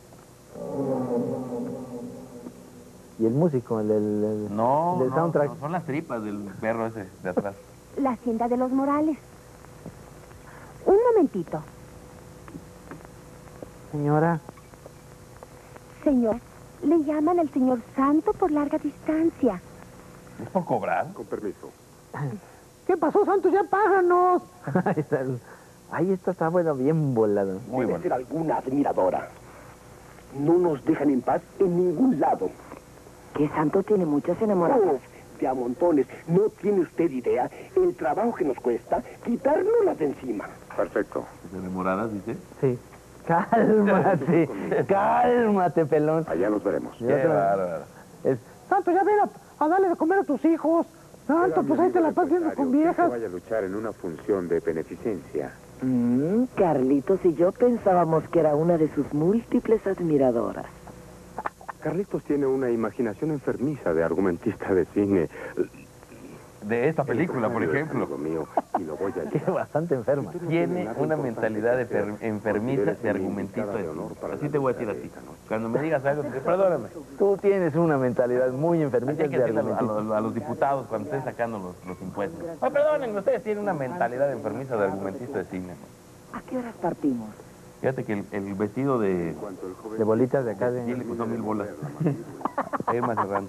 Y el músico, el soundtrack. No, son las tripas del perro ese de atrás. La hacienda de los Morales. Un momentito. Señora. Señor, le llaman al señor Santo por larga distancia. ¿Es por cobrar? Con permiso. ¿Qué pasó, Santos? ¡Ya páganos! Ahí está bueno, bien volado. Muy Debe bueno. ser alguna admiradora. No nos dejan en paz en ningún lado. Que Santo tiene muchas enamoradas. Oh, de a montones. No tiene usted idea el trabajo que nos cuesta quitárnoslas de encima. Perfecto. ¿Demoradas, dice? Sí. Cálmate, cálmate, pelón. Allá nos veremos. Qué bárbaro. Santos, ya ven a darle de comer a tus hijos. Santos, pues ahí te la estás viendo con viejas. Vaya a luchar en una función de beneficencia. Carlitos y yo pensábamos que era una de sus múltiples admiradoras. Carlitos tiene una imaginación enfermiza de argumentista de cine. De esta película, por ejemplo. Mío, y lo voy a... Que es bastante enferma. Tiene una mentalidad enfermiza de argumentista de cine. Así te voy a decir a ti. Cuando me digas algo, perdóname. Tú tienes una mentalidad muy enfermiza Hay que de decirle argumentista. a los diputados cuando estén sacando los impuestos. Oh, perdonen, ustedes tienen una mentalidad enfermiza de argumentista de cine. ¿A qué horas partimos? Fíjate que el vestido de bolitas de acá sí, le costó 1000 bolas. A ir más cerrando.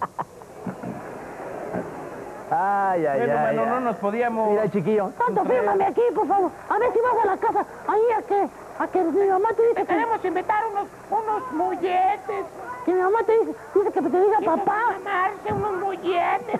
Ay, Bueno, mano, no nos podíamos... Mira, chiquillo. Santos, fírmame aquí, por favor. A ver si vas a la casa. Ahí a que mi mamá te dice que... Queremos invitar unos molletes. Que mi mamá te dice que te diga papá. Amarse unos molletes.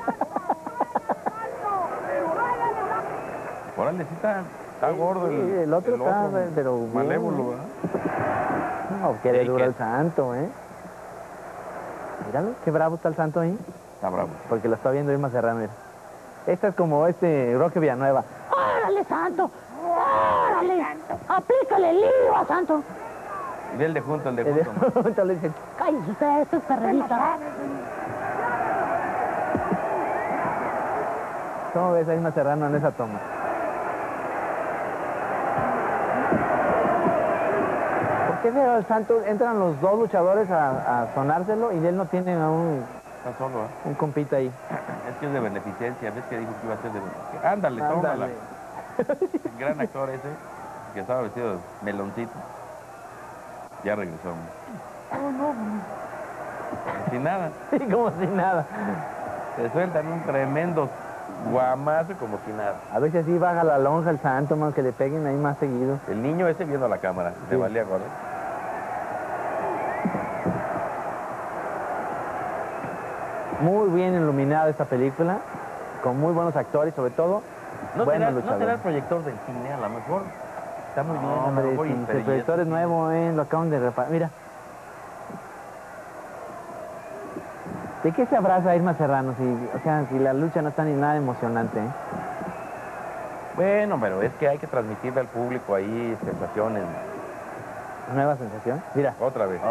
Órale, sí está gordo el otro está, pero bien. malévolo, ¿verdad? No, que le dura el santo, ¿eh? Míralo, qué bravo está el santo ahí. Está bravo. Porque lo está viendo Irma Serrano. Mira. Esta es como Roque Villanueva. ¡Órale, Santo! ¡Órale! ¡Aplícale el lío a Santo! Y el de junto. Entonces le dice, ¡Cállese usted! ¡Esto es perrerita! ¿cómo ves a Irma Serrano en esa toma? ¿Por qué veo al santo? Entran los dos luchadores a sonárselo y él no tiene a Está solo, ¿eh? un compita ahí. Es que es de beneficencia. ¿Ves que dijo que iba a ser de beneficencia? Ándale, tómala. Gran actor ese, que estaba vestido de meloncito. Ya regresó. Sin nada. Sí, como si nada. Se sueltan un tremendo guamazo como si nada. A ver si así baja la lonja el santo, man, que le peguen ahí más seguido. El niño ese viendo la cámara. Sí. Le valía gordo. Muy bien iluminada esta película, con muy buenos actores, sobre todo. ¿No buenos será el luchadores. proyector del cine a lo mejor? Está muy bien. No, a lo hombre, mejor si el proyector es nuevo, lo acaban de reparar. Mira. ¿De qué se abraza Irma Serrano? Si la lucha no está ni nada emocionante, ¿eh? Bueno, pero es que hay que transmitirle al público ahí sensaciones. ¿Nueva sensación? Mira. Otra vez.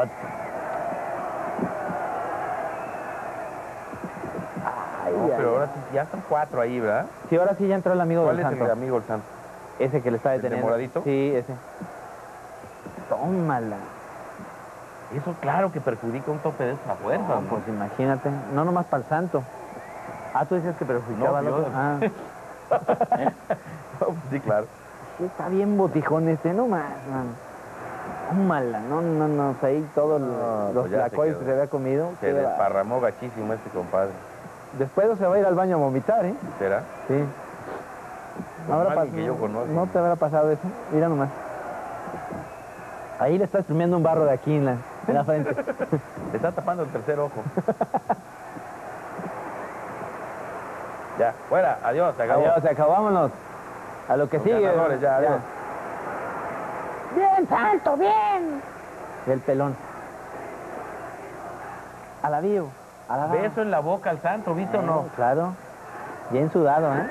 No, pero ahora sí, ya están 4 ahí, ¿verdad? Sí, ahora sí ya entró el amigo del ¿Cuál santo. es el amigo del santo? Ese que le está ¿El de deteniendo. moradito? Sí, ese. Tómala. Eso claro que perjudica un tope de esa fuerza, No, ¿no? pues imagínate. No nomás para el santo. Ah, tú dices que perjudicaba al No, otro. yo- Ah. No, sí, claro. Sí, está bien botijón no más, man. Tómala, no, o sea, ahí todos los pues ya se flacoides quedó. que se había comido. Se qué va. desparramó gachísimo este compadre. Después se va a ir al baño a vomitar, ¿eh? ¿Será? Sí. Pues Habrá alguien que yo conozco. ¿No te habrá pasado eso? Mira nomás. Ahí le está exprimiendo un barro de aquí en la frente. Le está tapando el tercer ojo. Ya, fuera, adiós, se acabó. Adiós, se acabó, vámonos. A lo que Los sigue. ganadores, ya, adiós. ¡Bien, Santo, bien! El pelón. A la vivo. A la Beso en la boca al santo, ¿viste o no? Claro. Bien sudado, ¿eh?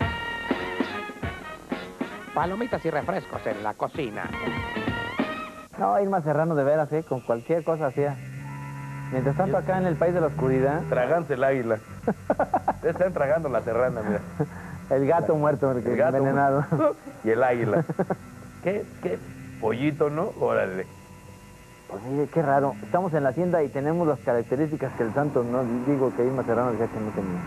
Palomitas y refrescos en la cocina. No, Irma Serrano de veras, con cualquier cosa hacía. Mientras tanto acá en el país de la oscuridad... Tragándose el águila. Están tragando la serrana, mira. El gato muerto, el gato envenenado. Y el águila. ¿Qué pollito, no? Órale. Pues mire, qué raro. Estamos en la hacienda y tenemos las características que el santo, no digo que Irma Serrano decía que no tenía.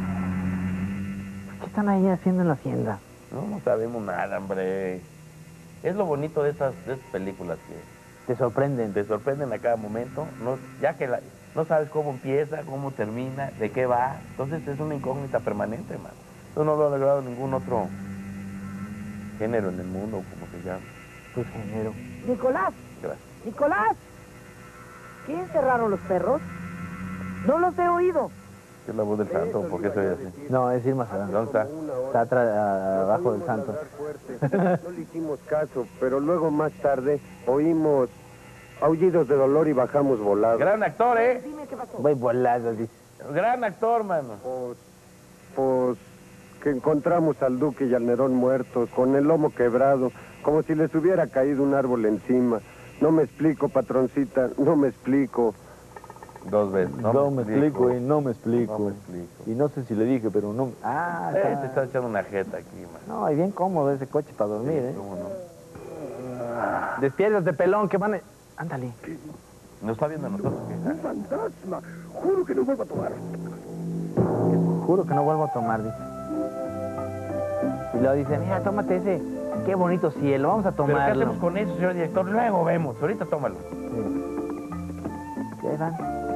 ¿Qué están ahí haciendo en la hacienda? No sabemos nada, hombre. Es lo bonito de esas películas que... Te sorprenden. Te sorprenden a cada momento, ya que no sabes cómo empieza, cómo termina, de qué va. Entonces es una incógnita permanente, man. Eso no lo ha logrado ningún otro género en el mundo, como se llama. Pues género. Nicolás. Gracias. Nicolás. ¿Quién encerraron los perros? No los he oído. ¿Qué es la voz del santo? ¿Por qué se oye así? No, es Irma Serrano. ¿Dónde está? Está abajo del santo. No le hicimos caso, pero luego más tarde oímos aullidos de dolor y bajamos volados. Gran actor, ¿eh? Dime qué pasó. Voy volado, dice. Gran actor, mano. Pues que encontramos al duque y al Nerón muertos, con el lomo quebrado, como si les hubiera caído un árbol encima. No me explico, patroncita, no me explico. Dos veces. No me explico y no me explico. No me explico. Y no sé si le dije, pero no... Ah, te está echando una jeta aquí, man. No, y bien cómodo ese coche para dormir, ¿eh? ¿Cómo no? Despiértate, pelón, que van a... Ándale. ¿Nos está viendo a nosotros? ¡Un fantasma! Juro que no vuelvo a tomar. Juro que no vuelvo a tomar, dice. Y luego dice, mira, tómate ese. Qué bonito cielo, vamos a tomarlo. ¿Pero qué hacemos con eso, señor director? Luego vemos. Ahorita tómalo. ¿Qué van?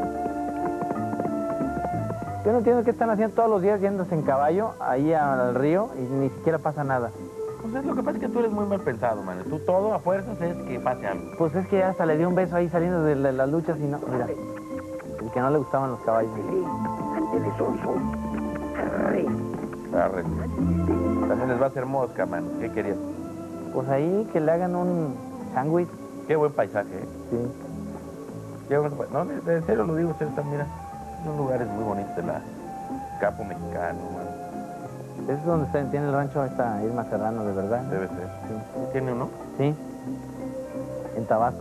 Yo no entiendo qué están haciendo todos los días yéndose en caballo ahí al río y ni siquiera pasa nada. Pues lo que pasa es que tú eres muy mal pensado, man. Tú todo a fuerzas es que pase algo. Pues es que hasta le dio un beso ahí saliendo de las luchas y no... Mira, el que no le gustaban los caballos. Ándele, sonso. Arre. Arre. También les va a hacer mosca, man. ¿Qué querías? Pues ahí que le hagan un sándwich. Qué buen paisaje, ¿eh? Sí. Qué buen paisaje. No, de serio lo digo, ustedes están, mira. Son lugares muy bonitos de la Capo Mexicano, man. ¿Ese es donde tiene el rancho esta Irma Serrano, de verdad? Debe ser. Sí. ¿Tiene uno? Sí. En Tabasco.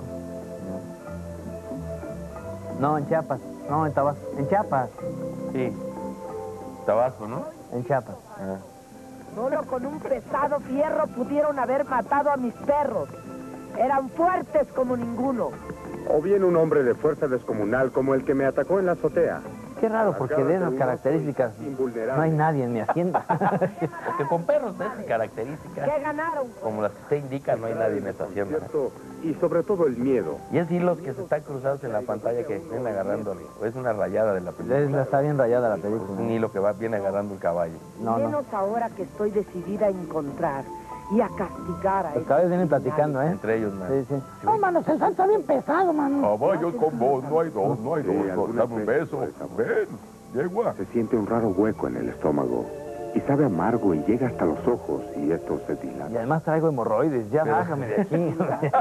No, en Chiapas. No, en Tabasco. En Chiapas. Sí. Tabasco, ¿no? En Chiapas. Ah. Solo con un pesado fierro pudieron haber matado a mis perros. Eran fuertes como ninguno. O bien un hombre de fuerza descomunal como el que me atacó en la azotea. Qué raro, porque de esas características no hay nadie en mi hacienda. Porque con perros de esas características, ¿Qué ganaron? como las que usted indica, no hay nadie en esta hacienda. Y sobre todo el miedo. Y es los que se están cruzados en la pantalla que vienen agarrando, es una rayada de la película. Está bien rayada la película. Es un hilo que viene agarrando el caballo. No, Menos ahora que estoy decidida a encontrar y a castigar a los caballos vienen platicando, ¿eh? Entre ellos, man. Sí, sí. No, mano, el santo está bien pesado, mano. Caballos con vos, no hay dos, no hay dos. Dame un beso. Ven, yegua. Se siente un raro hueco en el estómago. Y sabe amargo y llega hasta los ojos y esto se dilata. Y además traigo hemorroides, ya bájame de aquí.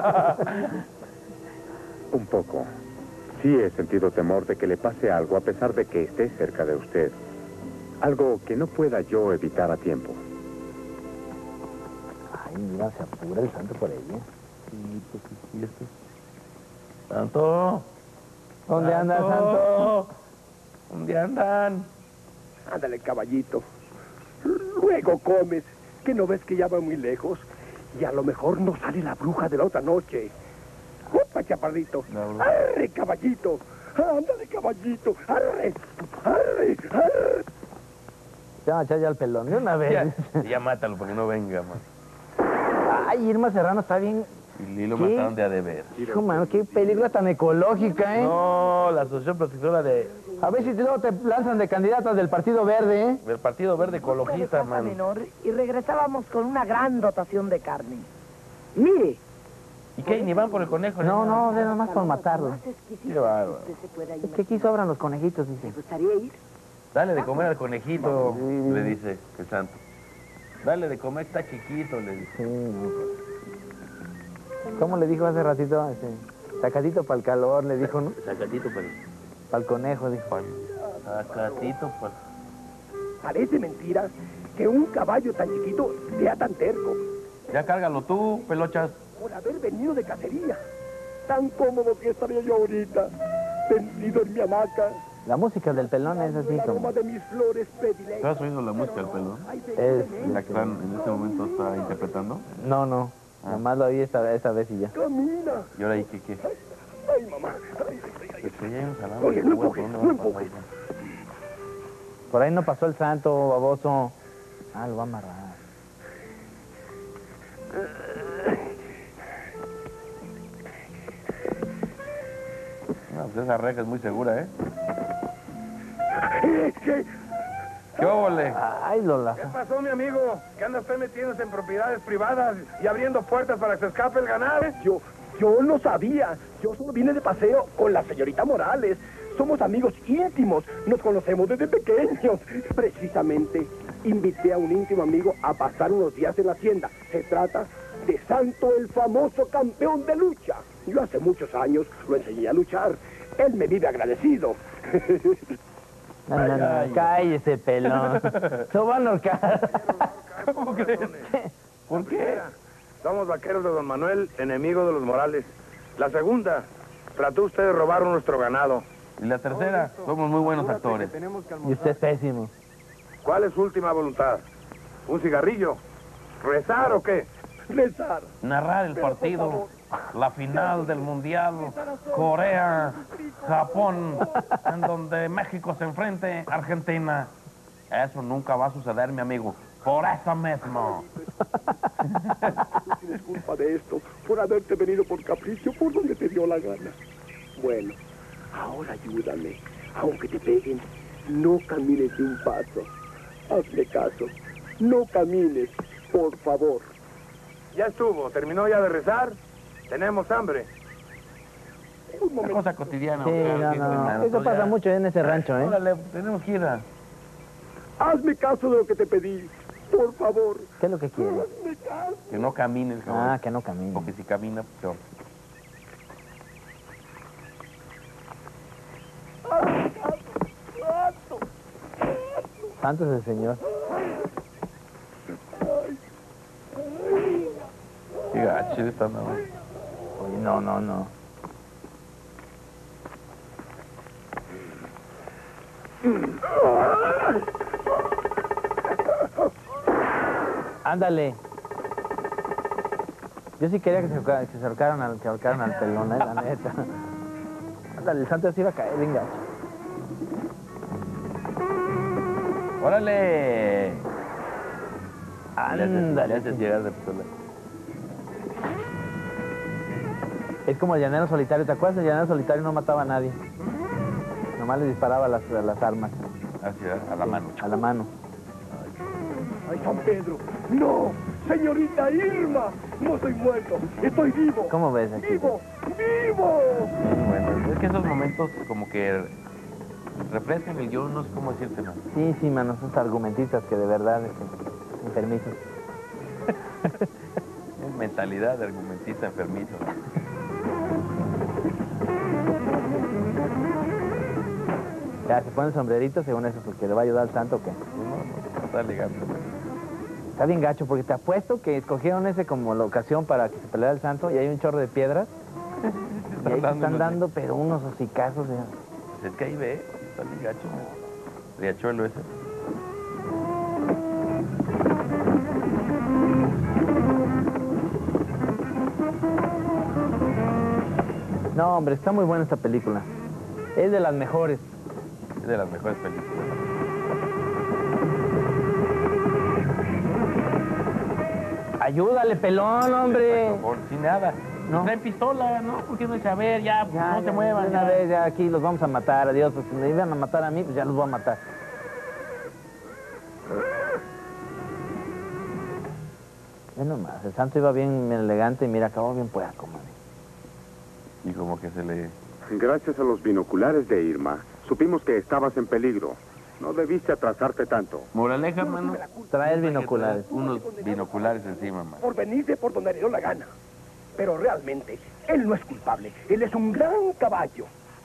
Un poco. Sí he sentido temor de que le pase algo a pesar de que esté cerca de usted. Algo que no pueda yo evitar a tiempo. Ay, mira, se apura el santo por ella. Sí, pues sí, esto. Santo. ¿Dónde anda, santo? ¿Dónde andan? Ándale, caballito. Luego comes, que no ves que ya va muy lejos. Y a lo mejor no sale la bruja de la otra noche. ¡Opa, chaparrito! ¡Arre, caballito! ¡Ándale, caballito! ¡Arre! ¡Arre! ¡Arre! Se va a echar ya el pelón de una vez. Ya mátalo para que no venga, man. Ay, Irma Serrano está bien. Y Lilo mataron de a deber. Hijo, mano, qué película tan ecológica, ¿eh? No, la Asociación Protectora A ver si luego te lanzan de candidatas del Partido Verde, ¿eh? del Partido Verde Ecologista, man. Menor, y regresábamos con una gran dotación de carne. Mire. ¿Y qué? ¿Ni van por el conejo? No, no, nada más por matarlo. Qué bárbaro. Es que aquí sobran los conejitos, dice. ¿Me gustaría ir? Dale de comer al conejito, le dice el santo. Dale de comer, está chiquito, le dice. Sí, no. ¿Cómo le dijo hace ratito? Sacatito para el calor, le dijo, ¿no? Sacatito para el conejo, dijo. Sacatito para... Parece mentira que un caballo tan chiquito sea tan terco. Ya cárgalo tú, pelochas. Por haber venido de cacería. tan cómodo que estaría yo ahorita, tendido en mi hamaca. La música del pelón es así El aroma como... de mis flores ¿Tú predilectas. has oído la música del pelón? Es... ¿La que en este momento está interpretando? No. Nomás lo oí esa vez y ya. Camina. ¿Y ahora ahí qué? Ay, mamá. Pues que ya hay un salado. Oye, no empujes, no empujes. Por ahí no pasó el santo, baboso. Ah, lo va a amarrar. No, pues esa reja es muy segura, ¿eh? ¿Qué óvole? Ay, Lola. ¿Qué pasó, mi amigo? ¿Qué anda usted metiéndose en propiedades privadas y abriendo puertas para que se escape el ganado? Yo no sabía. Yo solo vine de paseo con la señorita Morales. Somos amigos íntimos. Nos conocemos desde pequeños. Precisamente, invité a un íntimo amigo a pasar unos días en la hacienda. Se trata de Santo, el famoso campeón de lucha. Yo hace muchos años lo enseñé a luchar. Él me vive agradecido. No, cállese, pelón. Se va a ahorcar. ¿Cómo crees? ¿Por qué? Somos vaqueros de don Manuel, enemigo de los Morales. La segunda, trató usted de robar nuestro ganado. Y la tercera, somos muy buenos actores. Y usted es pésimo. ¿Cuál es su última voluntad? ¿Un cigarrillo? ¿Rezar o qué? Rezar. Narrar el partido, la final del Mundial, Corea, Japón, en donde México se enfrente a Argentina. Eso nunca va a suceder, mi amigo. Por eso mismo. No tienes culpa de esto, por haberte venido por capricho, por donde te dio la gana. Bueno, ahora ayúdame. Aunque te peguen, no camines de un paso. Hazme caso. No camines, por favor. Ya estuvo, terminó ya de rezar. Tenemos hambre. Una cosa cotidiana. Sí, no. Eso pasa mucho en ese rancho, ¿eh? Órale, tenemos que ir a... Hazme caso de lo que te pedí. Por favor. ¿Qué es lo que quiere? Hazme caso. Que no camines, cabrón. Ah, que no camine. Porque si camina, peor. Santo es el Señor. Qué gacho está, no. Oye, no. Ándale. Yo sí quería que se ahorcaran al pelón, la neta. Ándale, el santo se iba a caer, bien gacho. ¡Órale! Ándale. Le haces llegar de pistola. Es como el llanero solitario. ¿Te acuerdas? El llanero solitario no mataba a nadie. Nomás le disparaba a las armas. Así, a la mano. A la mano. ¡Ay, San Pedro! ¡No! ¡Señorita Irma! ¡No estoy muerto! ¡Estoy vivo! ¿Cómo ves aquí? ¡Vivo! ¡Vivo! Bueno, es que esos momentos como que refrescan el yo, no sé cómo decirte, ¿no? Sí, mano, esos argumentistas que de verdad, enfermizos. Es mentalidad de argumentista enfermizo. Ya, se pone el sombrerito según eso, porque le va a ayudar al santo, ¿o qué? No, está legal. Está bien gacho, porque te apuesto que escogieron ese como la ocasión para que se peleara el santo, y hay un chorro de piedras, y ahí se están dando, pero unos hocicazos. Es que ahí ve, está bien gacho. Riachuelo ese. No, hombre, está muy buena esta película. Es de las mejores. Es de las mejores películas. Ayúdale, pelón, hombre. Por favor, sin nada. No. Traen pistola, ¿no? ¿Por qué no dice, a ver, ya, no se muevan? Una vez ya aquí los vamos a matar, adiós. Pues si me iban a matar a mí, pues ya los voy a matar. Ve nomás, el santo iba bien elegante y mira, acabó bien puerco, man. Y como que se le... Gracias a los binoculares de Irma, supimos que estabas en peligro. No debiste atrasarte tanto. Moraleja, mano. Traer binoculares. Unos binoculares encima, mano. Por venirse por donde le dio la gana. Pero realmente, él no es culpable. Él es un gran caballo.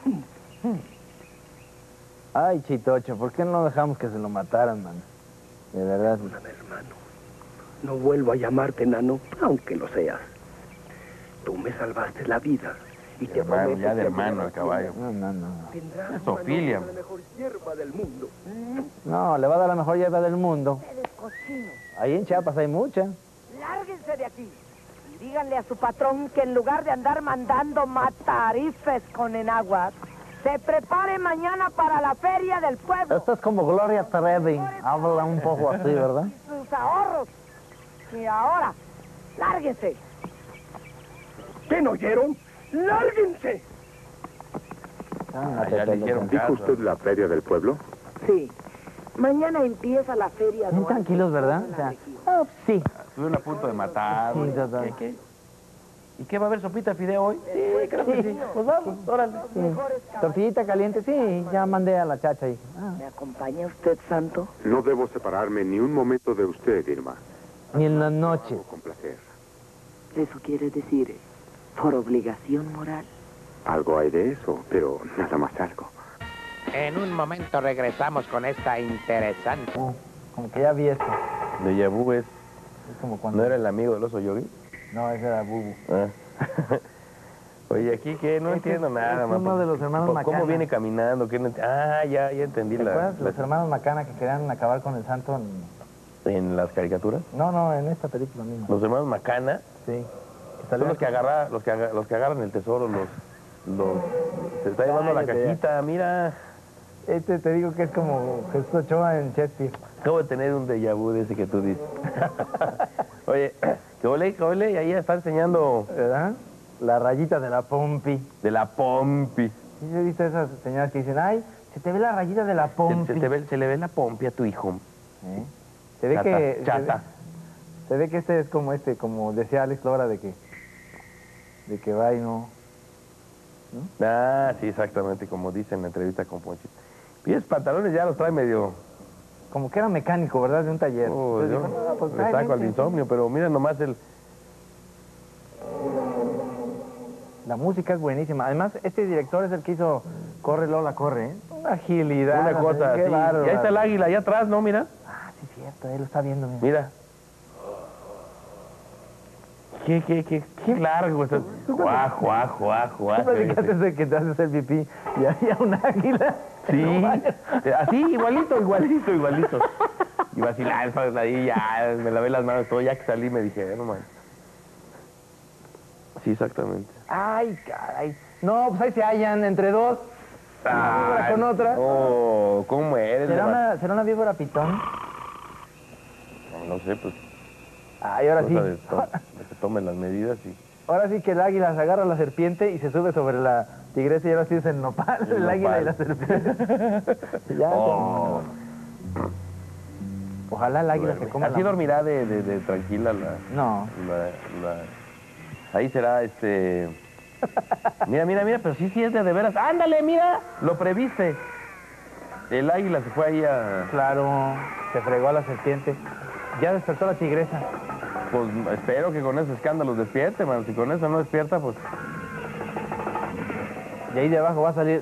Ay, Chitocho, ¿por qué no dejamos que se lo mataran, man? De verdad. Perdóname, hermano. No vuelvo a llamarte nano, aunque lo seas. Tú me salvaste la vida Y te Hermano, prometo ya de que hermano al caballo. No. tendrás Es Ofilia. la mejor hierba del mundo. No, le va a dar la mejor hierba del mundo. Ustedes cochinos, Ahí en Chiapas hay mucha. lárguense de aquí. Y díganle a su patrón que en lugar de andar mandando matarifes con enagua, se prepare mañana para la feria del pueblo. Esto es como Gloria Trevi. Habla un poco así, ¿verdad? Y sus ahorros. Y ahora, lárguense. ¿Qué no oyeron? ¡Lárguense! Ya le hicieron ¿Dijo caso. usted la feria del pueblo? Sí. Mañana empieza la feria. Bien tranquilos, ¿verdad? O sea, sí. Estuvieron a punto de matar. Sí, total. ¿Qué? ¿Y qué va a haber sopita de fideo hoy? Sí, creo que sí. Pues vamos, órale. Sí. Tortillita caliente, sí. Ya mandé a la chacha ahí. ¿Me acompaña usted, Santo? No debo separarme ni un momento de usted, Irma. Ni en la noche. Con placer. Eso quiere decir, por obligación moral. Algo hay de eso, pero nada más algo. En un momento regresamos con esta interesante. Como que ya vi esto. De vu es... Es como cuando... ¿No era el amigo del oso Yogi? No, ese era Bubu. Ah. Oye, aquí que no entiendo nada, es man. uno de los hermanos ¿Cómo Macana. viene caminando? ¿Qué no ya entendí ¿Te acuerdas? Los hermanos Macana que querían acabar con el santo ¿En las caricaturas? No, en esta película misma. Los hermanos Macana Sí. son los que agarran el tesoro, se está llevando la Cállate ya. cajita, mira. Este te digo que es como Jesús Ochoa en Shakespeare. Acabo de tener un déjà vu de ese que tú dices. Oye, ¿qué ole? Y ahí está enseñando... ¿Verdad? La rayita de la pompi. De la pompi. ¿Sí se viste esas señoras que dicen, ay, se te ve la rayita de la pompi? Se le ve la pompi a tu hijo. Se ve Chata, que... chata. Se ve que este es como decía Alex Lora, de que va y no... Ah, sí, exactamente, como dice en la entrevista con Ponchito. Y esos pantalones ya los trae medio... Como que era mecánico, ¿verdad? De un taller. Oh, Entonces yo dijo, no, pues, me ay, saco al vente. insomnio, pero mira nomás La música es buenísima. Además, este director es el que hizo Corre Lola, corre, ¿eh? Una agilidad. una cosa qué así. bárbaro. Y ahí está el águila, allá atrás, ¿no? Mira. Ah, sí, cierto, él lo está viendo. Mira. Qué largo está. Juá. ¿Tú platicaste de que te haces el pipí y había un águila? Sí, así, igualito. Y vacilando ahí, ya, me lavé las manos, todo, ya que salí me dije, no man. Sí, exactamente. Ay, caray. No, pues ahí se hallan entre dos. Una víbora con otra. Oh, ¿cómo eres? ¿Será una víbora pitón? No sé, pues. Ay, ahora sí. De que tomen las medidas y... Ahora sí que el águila se agarra a la serpiente y se sube sobre la tigresa y ahora sí es el nopal, el águila y la serpiente. Ya, Oh. Ojalá el águila se coma Así dormirá de tranquila No. Ahí será Mira, pero sí es de veras. ¡Ándale, mira! Lo previste. El águila se fue ahí a... Claro, se fregó a la serpiente. Ya despertó la tigresa. Pues espero que con ese escándalo despierte, man. Si con eso no despierta, pues... Y ahí de abajo va a salir...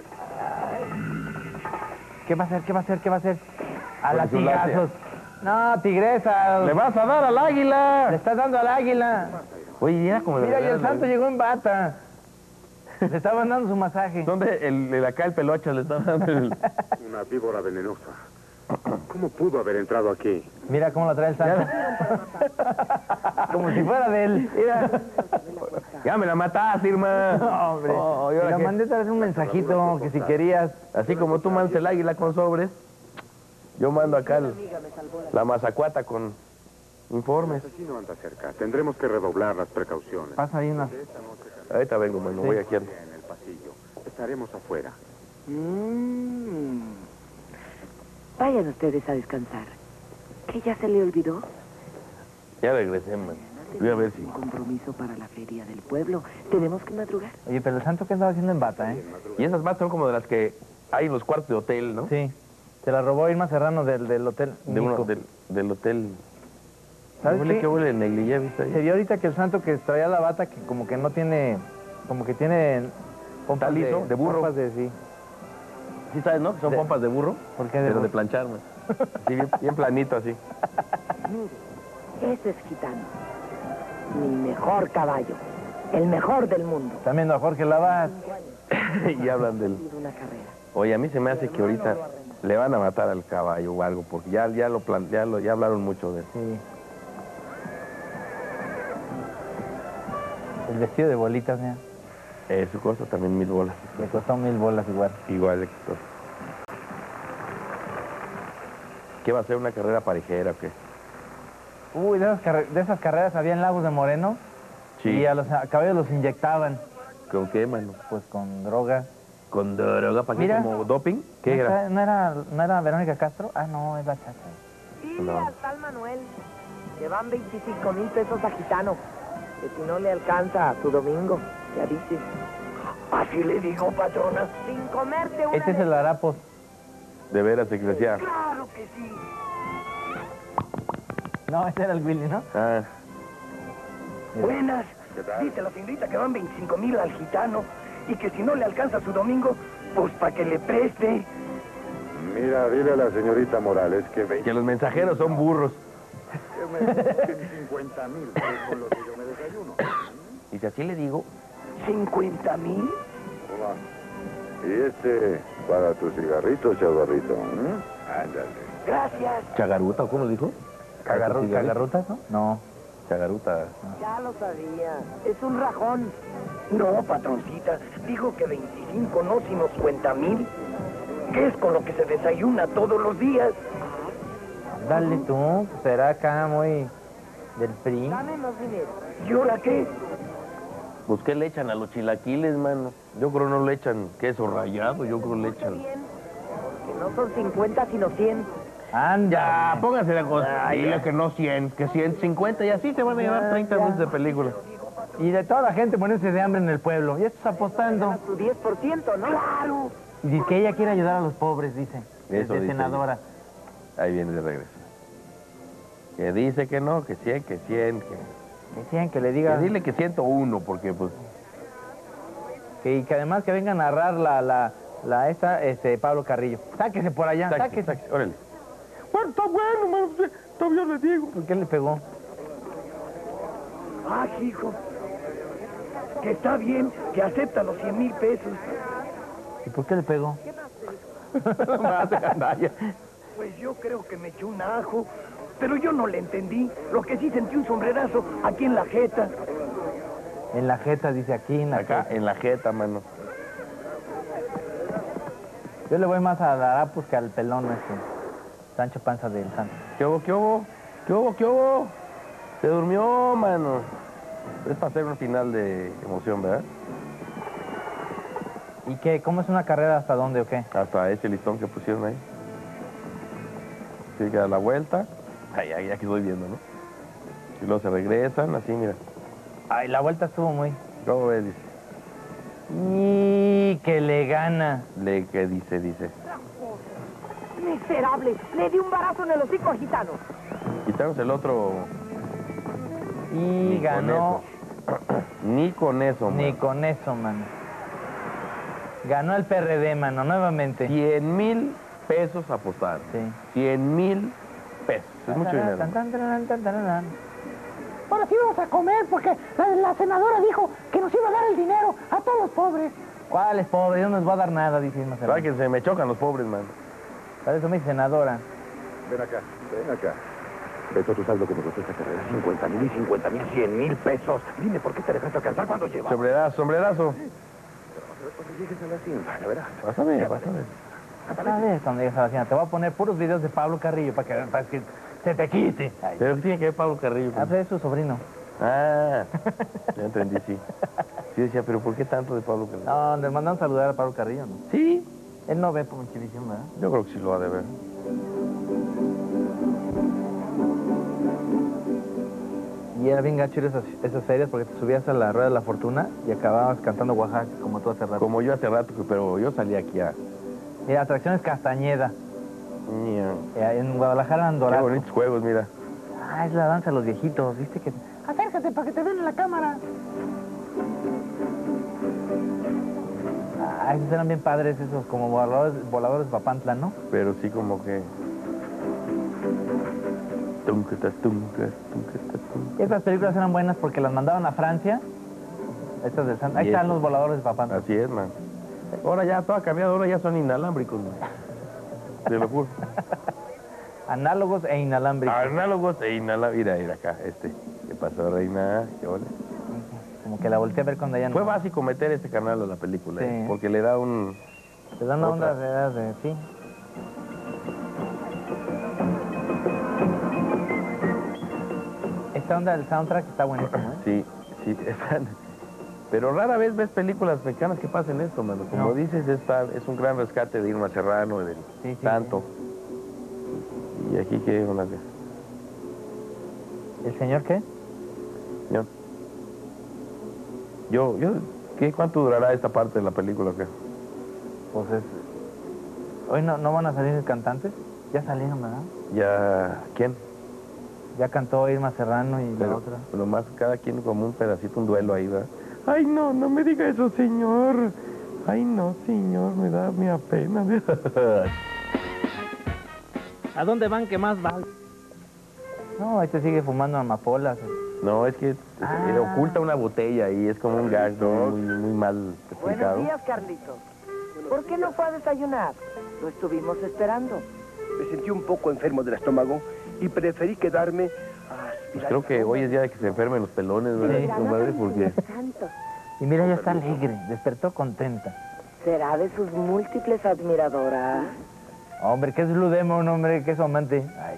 ¿Qué va a hacer? A latigazos. No, tigresa. ¡Le vas a dar al águila! Le estás dando al águila. Oye, era como... Mira, y el santo llegó en bata. Le estaban dando su masaje. ¿Dónde acá el pelocha le estaba dando el... Una víbora venenosa. ¿Cómo pudo haber entrado aquí? Mira cómo la trae el santo. Como si fuera de él. Mira. Ya me la mataste, Irma. No, hombre. Oh, ¿y ahora la qué? mandé a traer un mensajito que si querías. Así como tú mandas el águila con sobres, yo mando acá la mazacuata con informes. El asesino anda cerca. Tendremos que redoblar las precauciones. Pasa ahí una... Ahorita vengo, mano. Voy aquí En el pasillo. Estaremos afuera. Vayan ustedes a descansar. ¿Que ya se le olvidó? Ya regresé, man. Voy a ver si... Un compromiso para la feria del pueblo. Tenemos que madrugar. Oye, pero el santo, ¿qué estaba haciendo en bata, eh? Y esas batas son como de las que hay en los cuartos de hotel, ¿no? Sí. Se la robó Irma Serrano del hotel Nico. Del hotel... ¿Sabes huele qué? que huele el negligé, ¿viste? Se vio ahorita que el santo que traía la bata, que como que no tiene... Como que tiene... ¿Está liso? ¿De burro? Pompas de, sí. ¿Sí sabes, no? Que son pompas de burro. ¿Por qué de Pero burro? de planchar, man. Así, bien planito, así. Ese es gitano. Mi mejor caballo. El mejor del mundo. Están viendo a Jorge Lavat. Y hablan del... Una carrera. Oye, a mí se me hace que ahorita le van a matar al caballo o algo, porque ya hablaron mucho de eso. Sí. El vestido de bolitas, mira. Eso cuesta también 1000 bolas. Le costó 1000 bolas igual. Igual le costó. ¿Qué va a ser, una carrera parejera o qué? Uy, de esas carreras había en Lagos de Moreno. Sí. Y a los caballos los inyectaban. ¿Con qué, mano? Pues con droga. ¿Con droga? ¿Para qué? Mira, ¿Como doping? ¿Qué era? ¿No era Verónica Castro? Ah, no, es la chacha. Dile al tal Manuel que van 25,000 pesos a Gitano. Que si no le alcanza a su domingo, que avise. Así le digo, patrona. Sin comerte una... Este es el Harapos. De veras, secretaria. Claro que sí. No, ese era el Willy, ¿no? Ah. Buenas. Dice la señorita que van 25,000 al Gitano y que si no le alcanza su domingo, pues para que le preste. Mira, dile a la señorita Morales que los mensajeros son burros. Que me busquen 50,000, que es con lo que yo me desayuno. Y si así le digo... ¿50,000? Y para tus cigarritos, chavarrito. Ándale. Gracias. ¿Chagaruta o cómo lo dijo? ¿Cagarrutas, no? No. Chagaruta. Ya lo sabía. Es un rajón. No, patroncita. Dijo que 25, no, sino 50,000. ¿Qué es con lo que se desayuna todos los días? Dale tú, será acá muy del PRI. Dame más dinero. ¿Y ahora qué? Pues, ¿qué le echan a los chilaquiles, mano? Yo creo no le echan queso rallado, yo creo le echan... Que no son 50, sino 100. Anda, Ya, póngase la cosa. Dile que no 100, que 150 y así se van a llevar 30 minutos de película. Y de toda la gente ponerse de hambre en el pueblo. Y estás apostando. Su 10%, ¿no? ¡Claro! Y dice que ella quiere ayudar a los pobres, dice. Eso de dice senadora. Ahí viene de regreso. Que dice que no, que 100, que 100, que... Decían que le diga... Que dile que 101, porque pues... Que además que venga a narrar Pablo Carrillo. Sáquese por allá, sáquese. Órale. Bueno, está bueno, mano. Todavía le digo. ¿Por qué le pegó? Ah, hijo. Que está bien, que acepta los 100,000 pesos. ¿Y por qué le pegó? Pues yo creo que me echó un ajo, pero yo no le entendí. Lo que sí sentí un sombrerazo aquí en la jeta. En la jeta, dice aquí, en la Acá, jeta. en la jeta, mano. Yo le voy más a Harapos que al pelón Sancho Panza del Santo. ¿Qué hubo, qué hubo? ¿Qué hubo, qué hubo? Se durmió, mano. Es para hacer un final de emoción, ¿verdad? ¿Y qué? ¿Cómo es una carrera? ¿Hasta dónde o qué? Hasta ese listón que pusieron ahí. Sigue a la vuelta. Ay, aquí estoy viendo, ¿no? Y luego se regresan, así, mira. Ay, la vuelta estuvo muy... ¿Cómo ves? Dice. Y que le gana. ¿Qué dice? Miserable. Le di un barazo en el hocico a Gitano. Quitamos el otro... Y ganó... Ni con eso, mano. Ni con eso, mano. Ganó el PRD, mano, nuevamente. 100,000 pesos apostar. Sí. 100,000 pesos. Es mucho dinero. Ahora sí vamos a comer porque la senadora dijo que nos iba a dar el dinero a todos los pobres. ¿Cuáles pobres? Yo no les voy a dar nada, dice Irma Serrano. Ay, que se me chocan los pobres, man. Para eso me dice senadora. Ven acá, ven acá. Beto, ¿tú sabes lo que me costó esta carrera? 50,000 y 50,000, 100,000 pesos. Dime, ¿por qué te dejaste alcanzar cuando llevas? Sombrerazo. Cuando llegues a la cinta, ya verás. Vas a ver. A ver, cuando llegues a la cena, te voy a poner puros videos de Pablo Carrillo para que se te quite. Ay. ¿Pero qué tiene que ver Pablo Carrillo? Ah, pues es su sobrino. Ah, ya entendí, sí. Sí decía, pero ¿por qué tanto de Pablo Carrillo? No, le mandan saludar a Pablo Carrillo, ¿no? Sí. Él no ve por televisión, ¿verdad? Yo creo que sí lo ha de ver. Y era bien gacho ir a esas ferias porque te subías a la rueda de la fortuna y acababas cantando Oaxaca, como tú hace rato. Como yo hace rato, pero yo salí aquí a... Atracciones Castañeda. Yeah. En Guadalajara, Qué Andorazo. bonitos juegos, mira. Ah, es la danza de los viejitos, ¿viste que...? Acércate para que te vean en la cámara. Ah, esos eran bien padres, esos, como voladores de Papantla, ¿no? Pero sí como que... Esas películas eran buenas porque las mandaban a Francia Estas del Santo. Ahí están los voladores de Papantla. Así es, man. Ahora ya todo ha cambiado, ahora ya son inalámbricos, man. Te lo juro. Análogos e inalámbricos. Análogos e inalámbricos. Mira acá, ¿Qué pasó, reina? ¿Qué ole? Como que la volteé a ver cuando ya no... Fue básico meter este canal a la película, Sí. porque le da un... Te da una onda de... Sí. Esta onda del soundtrack está buenísimo, ¿eh? Sí, pero rara vez ves películas mexicanas que pasen esto, mano. Como dices, es un gran rescate de Irma Serrano, del Santo. Sí. Y aquí que una vez. ¿El señor qué? Señor. ¿Cuánto durará esta parte de la película o qué? Pues hoy no van a salir cantantes. Ya salieron, ¿verdad? Ya... ¿Quién? Ya cantó Irma Serrano y la otra. Pero más cada quien como un pedacito, un duelo ahí, ¿verdad? Ay, no me diga eso, señor. Ay, no, señor, me da mi pena. ¿A dónde van que más va? No, este sigue fumando amapolas. No, es que oculta una botella y es como un gag muy mal explicado. Buenos días, Carlitos. ¿Por qué no fue a desayunar? Lo estuvimos esperando. Me sentí un poco enfermo del estómago y preferí quedarme a pues creo que hoy es día de que se enfermen los pelones, ¿verdad? Sí. Compadre, porque... Y mira, ella está alegre, despertó contenta. ¿Será de sus múltiples admiradoras? Hombre, ¿qué es Blue Demon, hombre? ¿Qué es su amante? Ay,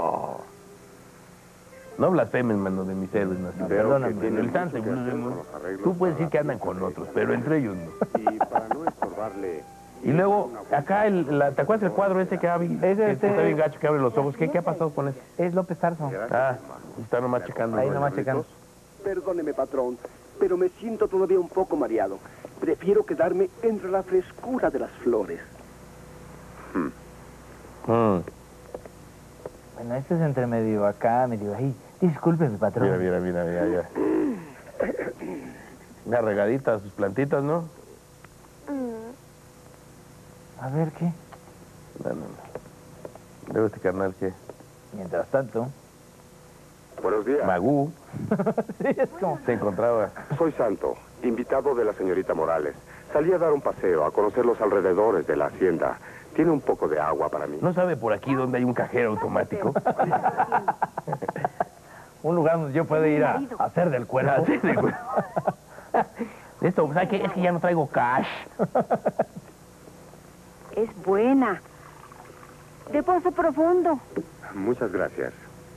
No blasfemes, mano, de mis héroes nacionales. Perdóname. El Santo y Blue Demon, tú puedes decir que andan con otros, pero entre ellos no. Y para no estorbarle... Y luego, acá, ¿te acuerdas del cuadro ese que está bien gacho, que abre los ojos? ¿Qué ha pasado con ese? Es López Tarso. Está nomás checando. Ahí nomás checando. Perdóneme, patrón, pero me siento todavía un poco mareado. Prefiero quedarme entre la frescura de las flores. Bueno, este es entre medio acá, medio ahí. Discúlpeme, patrón. Mira. Una regadita a sus plantitas, ¿no? A ver, ¿qué? No. Luego este carnal, ¿qué? Mientras tanto... Buenos días. Magú. Sí, es como... Se encontraba. Soy Santo, invitado de la señorita Morales. Salí a dar un paseo, a conocer los alrededores de la hacienda. ¿Tiene un poco de agua para mí? ¿No sabe por aquí dónde hay un cajero automático? Un lugar donde yo pueda ir a hacer del cuerpo. Esto, ¿sabes qué? Es que ya no traigo cash. Es buena. De pozo profundo. Muchas gracias.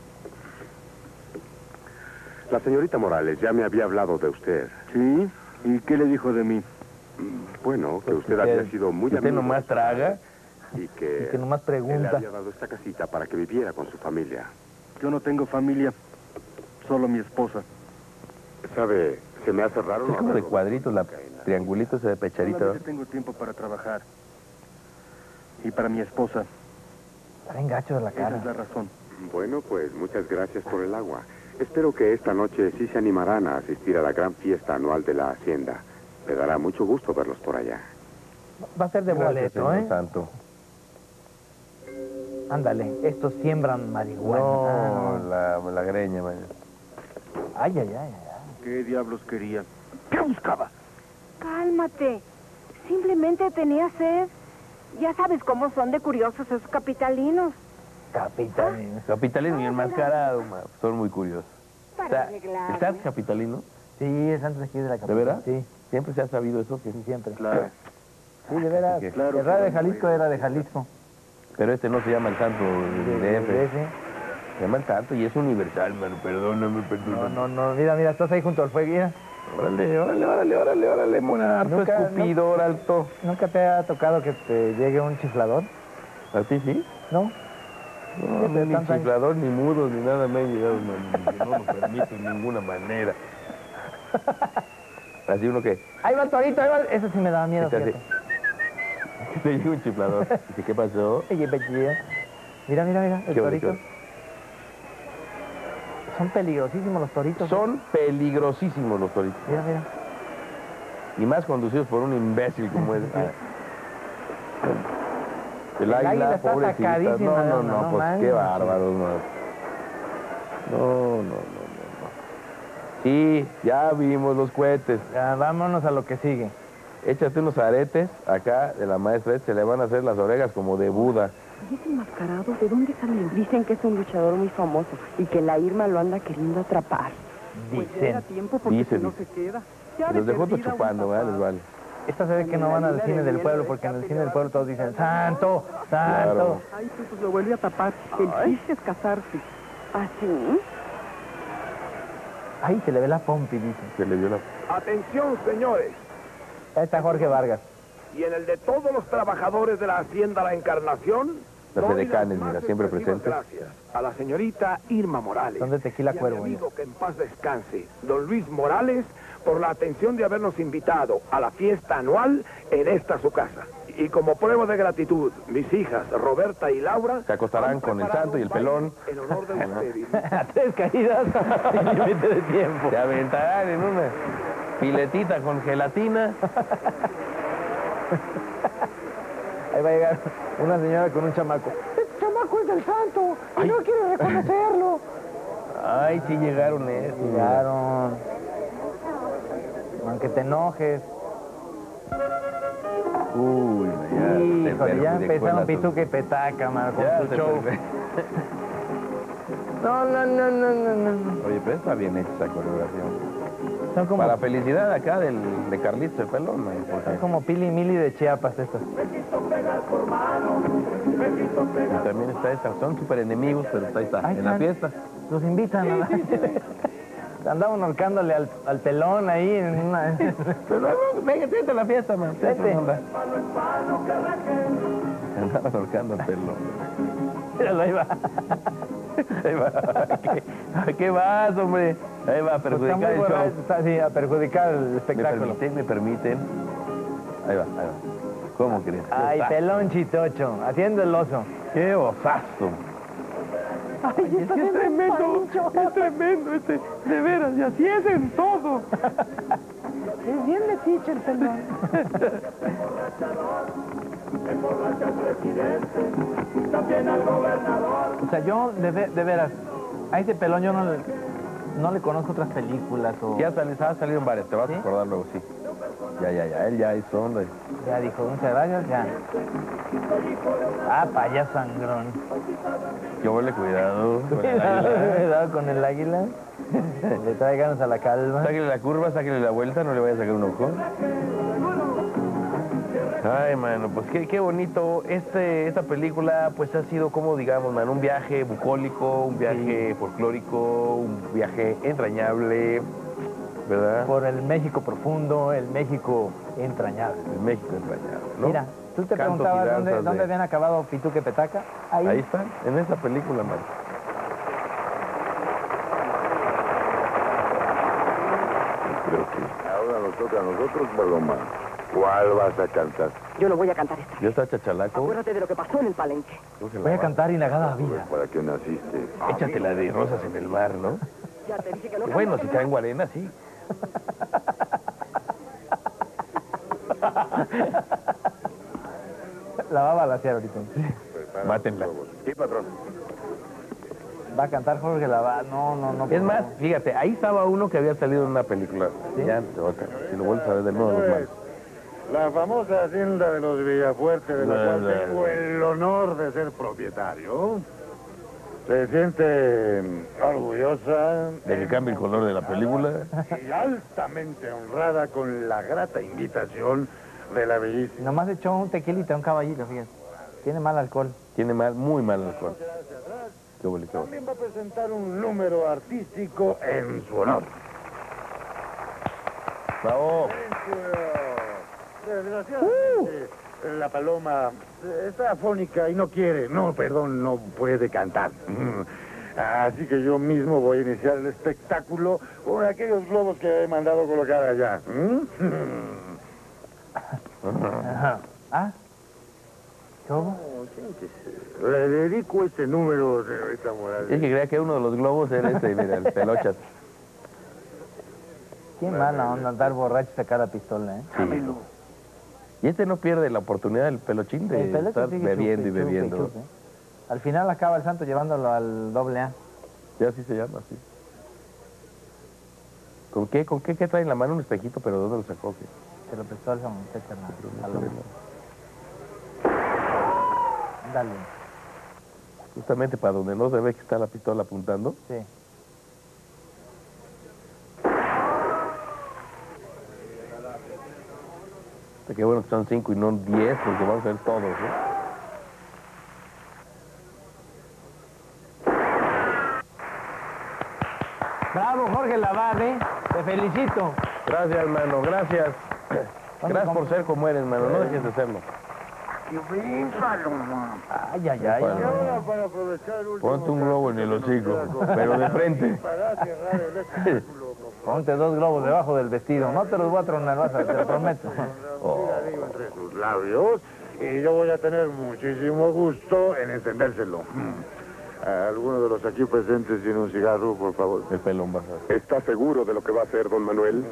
La señorita Morales ya me había hablado de usted. ¿Sí? ¿Y qué le dijo de mí? Bueno, que usted había sido muy amigo. Usted nomás traga. Y que nomás él pregunta. le había dado esta casita para que viviera con su familia. Yo no tengo familia, solo mi esposa. ¿Sabe? Se me hace raro. Es como de cuadritos, la triangulito ese de pecharita. Solamente tengo tiempo para trabajar. Y para mi esposa. Está bien gacho de la cara. Esa es la razón. Bueno, pues muchas gracias por el agua. Espero que esta noche sí se animarán a asistir a la gran fiesta anual de la hacienda. Me dará mucho gusto verlos por allá. Va a ser de boleto, Gracias, ¿eh? señor Santo. Ándale, estos siembran marihuana. No, la greña, man. Ay. ¿Qué diablos quería? ¿Qué buscaba? Cálmate. Simplemente tenía sed. Ya sabes cómo son de curiosos esos capitalinos. Capitalino y enmascarado, man. Son muy curiosos. Para arreglar. ¿Estás capitalino? Sí, es antes de aquí de la capital. ¿De veras? Sí. ¿Siempre se ha sabido eso? Sí, siempre. Claro. Sí, de veras. ¿Qué? Claro, El radio de Jalisco era de Jalisco. Pero este no se llama el Santo de DF. DF. Se llama el Santo y es universal, mano. Perdóname. No, mira, estás ahí junto al fuego, mira. Órale, monarco, escupidor, alto. ¿Nunca te ha tocado que te llegue un chiflador? ¿A ti sí? ¿No? No, ni chiflador, ni mudos, ni nada me ha llegado, man. No lo permito de ninguna manera. Así uno que... Ahí va el torito, ahí va. Eso sí me daba miedo, fíjate. Que te llega un chiflador. Dice, ¿qué pasó? Mira, el ¿Qué torito. bonito? Son peligrosísimos los toritos. Son peligrosísimos los toritos. Mira. Y más conducidos por un imbécil como es. El águila, está pobrecita. sacadísima. No, pues qué bárbaro, no. No. Sí, ya vimos los cohetes. Ya, vámonos a lo que sigue. Échate unos aretes acá de la maestra, se le van a hacer las orejas como de Buda. ¿Y ese enmascarado de dónde salió? Dicen que es un luchador muy famoso y que la Irma lo anda queriendo atrapar. Dicen. Pues ya era tiempo porque Dicen, si no dicen. se queda. Los dejó todo chupando, ¿verdad? Les vale. Esta se ve que no van al cine del pueblo, porque en el cine del pueblo todos dicen, ¡Santo! ¡Santo! Claro. Ay, pues lo vuelve a tapar. El chiste es casarse. ¿Ah, sí? Ay, se le ve la pompi, dice. Se le dio la... Atención, señores. Ahí está Jorge Vargas. Y en el de todos los trabajadores de la Hacienda La Encarnación, Las doy edecanes, las mira, más siempre expresivas presentes. gracias a la señorita Irma Morales. Son de Tequila y a Cuervo, mi amigo, que en paz descanse, don Luis Morales, por la atención de habernos invitado a la fiesta anual en esta su casa. Y como prueba de gratitud, mis hijas Roberta y Laura Se acostarán han con el preparado santo y el un baile pelón. en honor de ustedes. A 3 caídas sin límite de tiempo. Se aventarán en una filetita con gelatina. Ahí va a llegar una señora con un chamaco. Este chamaco es del santo y no quiere reconocerlo. Ay, sí llegaron esos. Llegaron. Aunque te enojes. Uy, Híjole, ya empezaron pituca y petaca, mano, con su show. No. Oye, pero está bien hecha esa coreografía. Son como, Para felicidad acá de Carlitos el pelón, man, porque- son como Pili y Mili de Chiapas estas. Y también está esta, son súper enemigos, pero ahí está, Ahí en la están. fiesta. Los invitan a la... Andaban ahorcándole al pelón ahí en una... Pero no, venga, vete a la fiesta, man. Vete. Andaban ahorcando al pelón. Míralo, ahí va. Ahí va. ¿A qué vas, hombre? Ahí va a Pues está perjudicar muy el show. borracho, está así, a perjudicar el espectáculo. Me permiten. Ahí va. ¿Cómo crees? Ay, Osazo. pelón chitocho, haciendo el oso. ¡Qué osazo! Ay, está bien tremendo. Es tremendo de veras, y así es en todo. Es bien metiche el pelón. O sea, yo, de veras, a ese pelón yo no le conozco otras películas o... Ya ha salido en varias, te vas a acordar luego, sí. Ya, él ya hizo onda. Ya dijo, muchas gracias, ya. Ah, payaso sangrón. Yo huele cuidado. Con el águila. Cuidado con el águila. Le trae ganas a la calma. Sáquele la curva, sáquele la vuelta, no le vaya a sacar un ojo. Ay, mano, pues qué bonito. Esta película, pues ha sido como, digamos, man, un viaje bucólico, un viaje folclórico, un viaje entrañable, ¿verdad? Por el México profundo, el México entrañable. El México entrañable, ¿no? Mira, tú te Cantos y preguntabas danzas dónde habían acabado Pituca y Petaca. Ahí están, en esa película, man. Creo que ahora nos toca a nosotros, Paloma. ¿Cuál vas a cantar? Yo lo voy a cantar esta. ¿Ya está Chachalaco? Acuérdate de lo que pasó en el palenque. Voy a cantar Inagada Vida. ¿Para qué naciste? Échate la de Rosas en el Mar, ¿no? Ya te dije que no. Bueno, si caen arena, sí. La va a balacear ahorita. Mátenla. Sí, patrón. Va a cantar Jorge Lavá. No. Es más, fíjate, ahí estaba uno que había salido en una película. ¿Sí? Ya, si lo vuelves a ver de nuevo, los malos. La famosa hacienda de los Villafuerte, de la cual No. tengo el honor de ser propietario, se siente orgullosa De que cambie el color de la película. y altamente honrada con la grata invitación de la bellísima. Nomás echó un tequilita, un caballito, fíjate. Tiene mal alcohol. Tiene muy mal alcohol. Qué bonito. También va a presentar un número artístico en su honor. ¡Bravo! Desgraciadamente, la paloma está afónica y no puede cantar. Así que yo mismo voy a iniciar el espectáculo con aquellos globos que he mandado colocar allá. Ajá. ¿Ah? ¿Cómo? Le dedico este número, señorita Morales. Es que creía que uno de los globos era este, mira, el pelochas. Qué mala onda andar borracho y sacar la pistola, ¿eh? Sí. Y este no pierde la oportunidad, el pelochín, de El pelocho estar sigue bebiendo chupe, y chupe, bebiendo. chupe. Al final acaba el santo llevándolo al AA. Ya así se llama, sí. ¿Con qué? ¿Qué trae en la mano? Un espejito, pero ¿dónde lo sacó? ¿Qué? Se lo prestó al muchacho, Dale. Justamente para donde no se ve que está la pistola apuntando. Sí. Qué bueno que son 5 y no 10, porque vamos a ver todos, ¿no? Bravo, Jorge Lavat, ¿eh? Te felicito. Gracias, hermano, gracias. Gracias por ser como eres, hermano, no dejes de serlo. Ay, ay, ay. Ponte un globo en el hocico, pero de frente. Ponte 2 globos debajo del vestido. No te los voy a tronar, te lo prometo. Entre sus labios, y yo voy a tener muchísimo gusto en encendérselo. ¿Alguno de los aquí presentes tiene un cigarro, por favor? El pelón va a ser. ¿Está seguro de lo que va a hacer, don Manuel?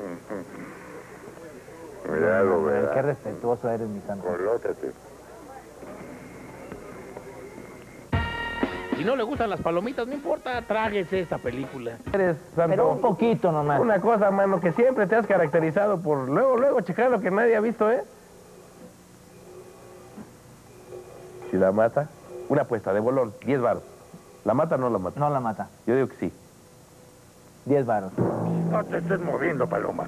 Ya lo verás. Qué respetuoso eres, mi santo. Colócate. Si no le gustan las palomitas, no importa, tráguese esta película. Eres, santo. Pero un poquito nomás. Una cosa, mano, que siempre te has caracterizado por luego checar lo que nadie ha visto, ¿eh? Si la mata, una apuesta de bolón, 10 varos. ¿La mata o no la mata? No la mata. Yo digo que sí. 10 varos. No te estés moviendo, Paloma.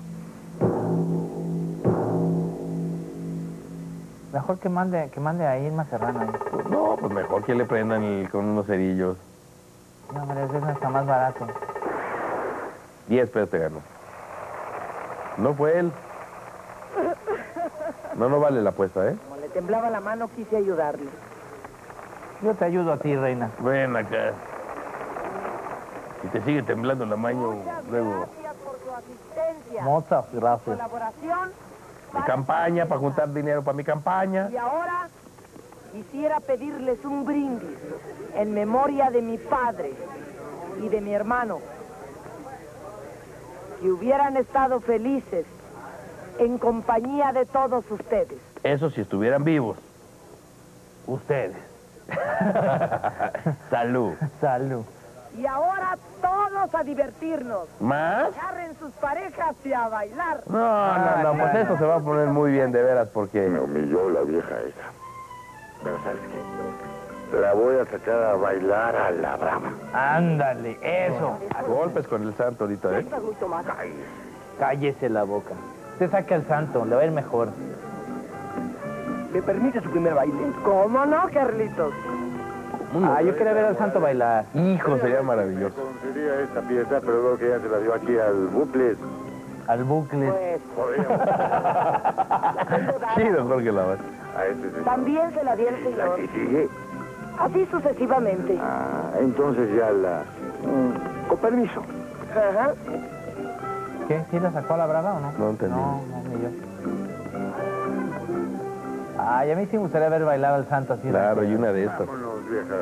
Mejor que mande a Irma Serrano ahí. No, pues mejor que le prendan con unos cerillos. No, hombre, eso está más barato. 10 pesos te ganó. No fue él. No vale la apuesta, ¿eh? Como le temblaba la mano, quise ayudarle. Yo te ayudo a ti, reina. Ven acá. Si te sigue temblando la mano, luego... Gracias por su asistencia. Muchas gracias. Colaboración. Mi campaña, para juntar dinero para mi campaña. Y ahora quisiera pedirles un brindis en memoria de mi padre y de mi hermano. Que hubieran estado felices en compañía de todos ustedes. Eso si estuvieran vivos. Ustedes. Salud. Salud. Y ahora todos a divertirnos. ¿Más? Agarren sus parejas y a bailar. No, pues esto se va a poner muy bien, de veras, porque... Me humilló la vieja esa. Pero ¿sabes qué? La voy a sacar a bailar a la brava. Ándale, eso. Golpes con el santo ahorita, ¿eh? Cállese la boca. Usted saca al santo, le va a ir mejor. ¿Me permite su primer baile? ¿Cómo no, Carlitos? Yo quería ver al santo bailar. Hijo, sería maravilloso. Concedía esta pieza, pero veo que ya se la dio aquí al Bucles. Al bucle. Sí, don Jorge Lavat. A este señor. También se la di el ¿La señor. que sigue? Así sucesivamente. Entonces ya la... Con permiso. Ajá. ¿Qué? ¿Sí la sacó a la brava o no? No entendí. No, ni yo. Ay, a mí sí me gustaría ver bailar al santo así. Claro, y una de estas. Vámonos, vieja.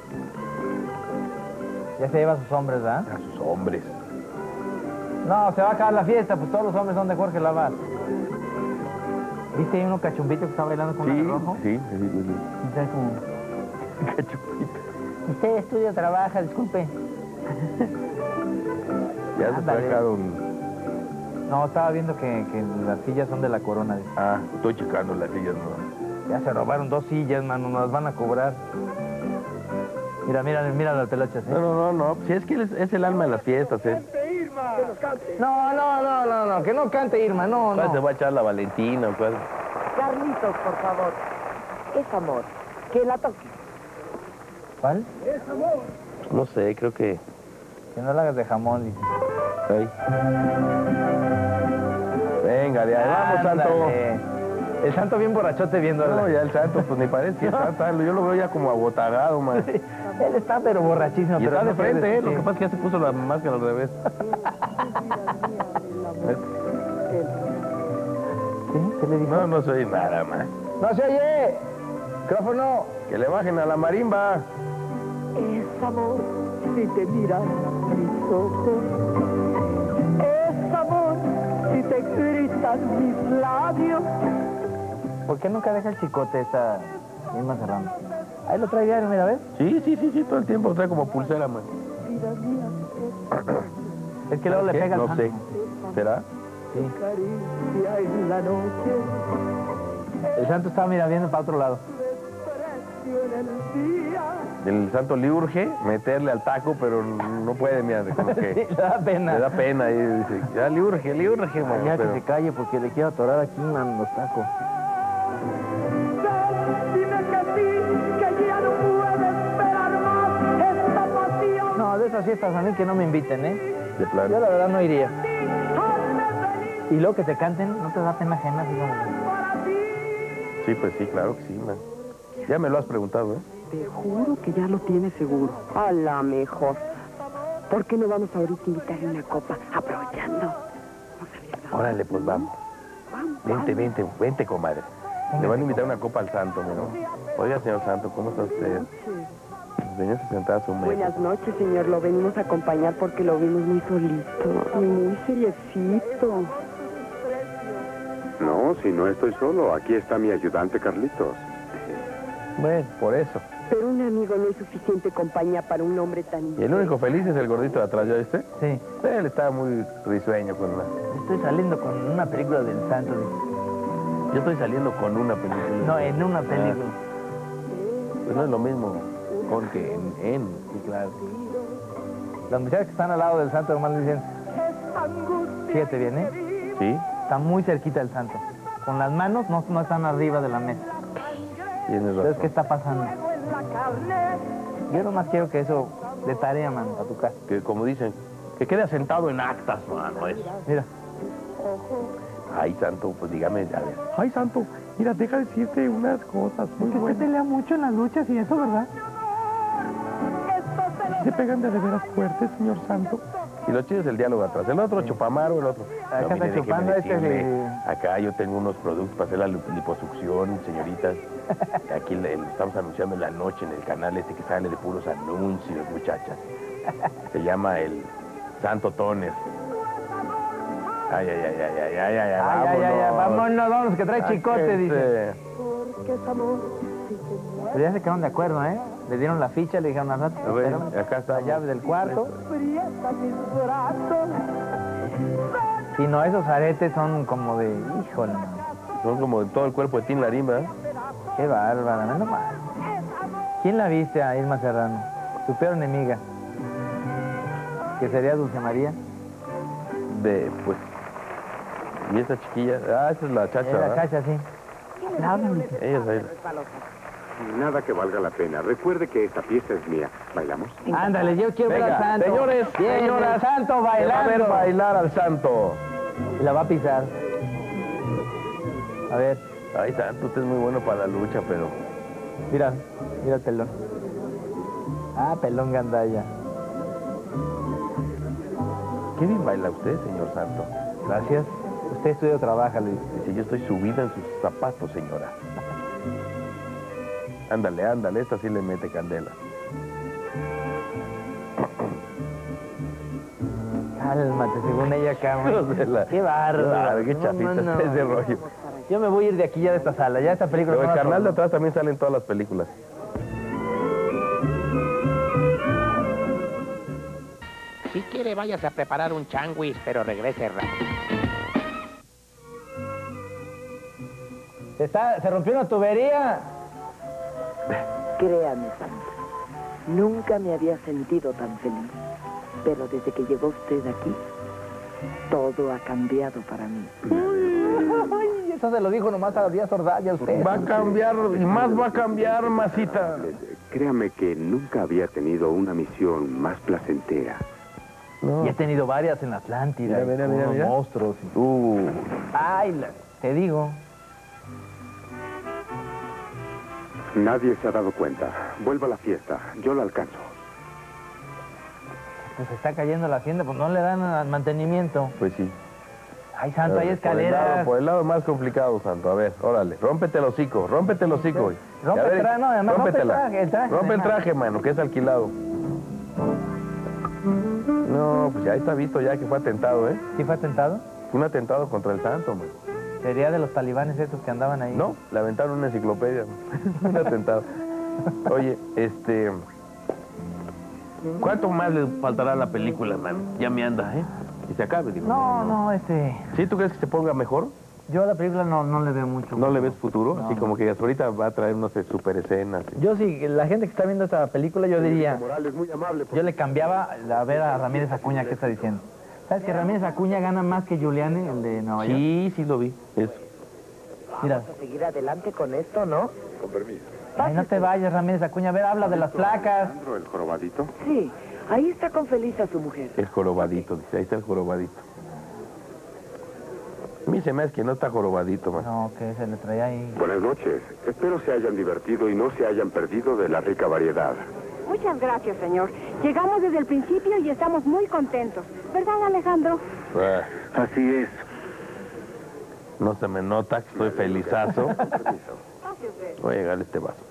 Ya se lleva a sus hombres, ¿verdad? A sus hombres. No, se va a acabar la fiesta, pues todos los hombres son de Jorge Lavat. ¿Viste ahí uno cachumbito que está bailando con el rojo? Sí. Y está como... Cachumbito. Usted estudia, trabaja, disculpe. Ya se Ándale. sacaron... No, estaba viendo que las sillas son de la corona. Dice. Ah, estoy checando las sillas, ¿no? Ya se robaron 2 sillas, mano, nos las van a cobrar. Mira las pelochas, ¿eh? No. Si es que es el alma de las fiestas, ¿eh? Que nos cante. No, que no cante Irma, no. ¿Cuál se va a echar la Valentina o cuál? Carlitos, por favor. Es amor. Que la toque. ¿Cuál? No sé, creo que... Que no la hagas de jamón, dice. Ahí. Venga, de ahí vamos, santo. Ándale. El santo bien borrachote viéndola. No, ya el santo, pues ni parece que está, yo lo veo ya como abotagado, man. Él está pero borrachísimo. Y pero está de no frente, puede ¿eh? Lo que decir. pasa es que ya se puso la máscara al revés. ¿Sí? ¿Qué le dijo? No soy nada, man. ¡No se oye! ¡Micrófono! Que le bajen a la marimba. Es amor si te miran mis ojos. Es amor si te gritan mis labios. ¿Por qué nunca deja el chicote esta misma Serrano? Ahí lo trae diario, mira, ¿ves? Sí, todo el tiempo lo trae como pulsera, man. Vida mía. Es que luego le ¿Qué? pega al No santo. sé. ¿Será? Sí. El santo estaba, mira, viendo para otro lado. El santo le urge meterle al taco, pero no puede, mira, como que... Sí, le da pena. Le da pena y dice, ya le urge, mano. Ya pero... que se calle porque le quiero atorar aquí, man, los tacos. No, de esas fiestas a mí que no me inviten, ¿eh? De plano. Yo la verdad no iría. Y luego que te canten, ¿no te da pena ajena? Así como... Sí, pues sí, claro que sí, man. Ya me lo has preguntado, ¿eh? Te juro que ya lo tienes seguro. A la mejor. ¿Por qué no vamos ahorita a invitarle una copa? Aprovechando. Órale, pues vamos. Vente, comadre. Le van a invitar una copa al santo, mira. Oiga, señor santo, ¿cómo está usted? Véngase sentada a su mesa. Buenas noches, señor. Lo venimos a acompañar porque lo vimos muy solito y muy seriecito. No, si no estoy solo. Aquí está mi ayudante Carlitos. Bueno, por eso. Pero un amigo no es suficiente compañía para un hombre tan... Y el único feliz es el gordito de atrás, ¿ya viste? Sí. Él estaba muy risueño con la... Estoy saliendo con una película del santo. Yo estoy saliendo con una película. No, en una película. Pues no es lo mismo con que en. Sí, claro. Las muchachas que están al lado del santo nomás le dicen... Fíjate bien, ¿eh? Sí. Está muy cerquita del santo. Con las manos no están arriba de la mesa. Tienes razón. Entonces, ¿qué está pasando? Yo nomás quiero que eso de tarea, mano, a tu casa. Que como dicen, que quede asentado en actas, mano, eso. Mira. Ay, santo, pues dígame, a ver. Ay, santo, mira, deja decirte unas cosas muy Que buenas. usted pelea mucho en las luchas y eso, ¿verdad? Se pegan de veras fuerte, señor santo. Y lo chido es el diálogo atrás. El otro chupamaro, el otro. Acá está mire, chupando déjeme este decirle, acá yo tengo unos productos para hacer la liposucción, señoritas. Aquí le estamos anunciando en la noche en el canal este que sale de puros anuncios, muchachas. Se llama el Santo Toner. Ay, vámonos, que trae chicote, dice. Porque es amor. Pero ya se quedaron de acuerdo, ¿eh? Le dieron la ficha, le dijeron al rato. A ver, acá está la llave del cuarto. Sí, no, esos aretes son como de... Híjole, man. Son como de todo el cuerpo de Tin Larimba. Qué bárbara, no más. ¿Quién la viste a Irma Serrano? Tu peor enemiga. ¿Que sería Dulce María? Pues... ¿Y esa chiquilla? Ah, esa es la chacha, Es la ¿verdad? chacha, sí. Ella es ahí. Nada que valga la pena. Recuerde que esta pieza es mía. ¿Bailamos? Ándale, yo quiero ver al santo. Señores, Bien, señoras, el santo se va a bailando. ver bailar al santo. Y la va a pisar. A ver, Ay, santo, usted es muy bueno para la lucha, pero... mira el pelón. Ah, pelón gandalla. ¿Qué bien baila usted, señor santo? Gracias. Usted estudia o trabaja, Luis. Dice, yo estoy subida en sus zapatos, señora. Ándale, esta sí le mete candela. Cálmate, según ella acá. Qué bárbaro. Claro, qué chapita no. ese rollo. Yo me voy a ir de aquí ya de esta sala. Ya esta película... Pero no el la carnal de puedo- atrás también sale en todas las películas. Si quiere, váyase a preparar un changuis, pero regrese rápido. Se rompió una tubería. Créame, Santo, nunca me había sentido tan feliz. Pero desde que llegó usted aquí, todo ha cambiado para mí. Ay, eso se lo dijo nomás a Díaz Ordaz, usted. Va a cambiar, y más va a cambiar, masita. Créame que nunca había tenido una misión más placentera. No. Y he tenido varias en la Atlántida. Mira, con unos monstruos. Ay, te digo. Nadie se ha dado cuenta. Vuelva a la fiesta. Yo la alcanzo. Pues se está cayendo la hacienda, pues no le dan mantenimiento. Pues sí. Ay, santo, hay Por escaleras. el lado más complicado, santo. A ver, órale, rómpete el hocico, güey. Rompe A ver, el traje, no, además rompe el rómpetela. traje. Rompe el traje, mano, que es alquilado. No, pues ya está visto ya que fue atentado, ¿eh? ¿Sí fue atentado? Fue un atentado contra el santo, man. Sería de los talibanes esos que andaban ahí. No, le aventaron una enciclopedia. Un atentado. Oye, ¿cuánto más le faltará a la película, man? Ya me anda, ¿eh? se acabe, digo. No, ¿Sí? ¿Tú crees que se ponga mejor? Yo a la película no le veo mucho. ¿No le ves futuro? No, Así como que ahorita va a traer, no sé, super escenas. Yo sí, la gente que está viendo esta película, yo diría... Morales, muy amable. Yo le cambiaba a ver a Ramírez Acuña, ¿qué está diciendo? ¿Sabes que Ramírez Acuña gana más que Giuliani, el de Nueva York? Sí lo vi. Eso. Mira. Vamos a seguir adelante con esto, ¿no? Con permiso. Ay, no te vayas, Ramírez Acuña. A ver, habla de las placas. ¿El jorobadito? Sí, ahí está con Felisa su mujer. El jorobadito, dice. Ahí está el jorobadito. A mí se me hace que no está jorobadito, man. No, que se le traía ahí. Buenas noches. Espero se hayan divertido y no se hayan perdido de la rica variedad. Muchas gracias, señor. Llegamos desde el principio y estamos muy contentos. ¿Verdad, Alejandro? Así es. No se me nota que estoy felizazo. Voy a llegarle este vaso.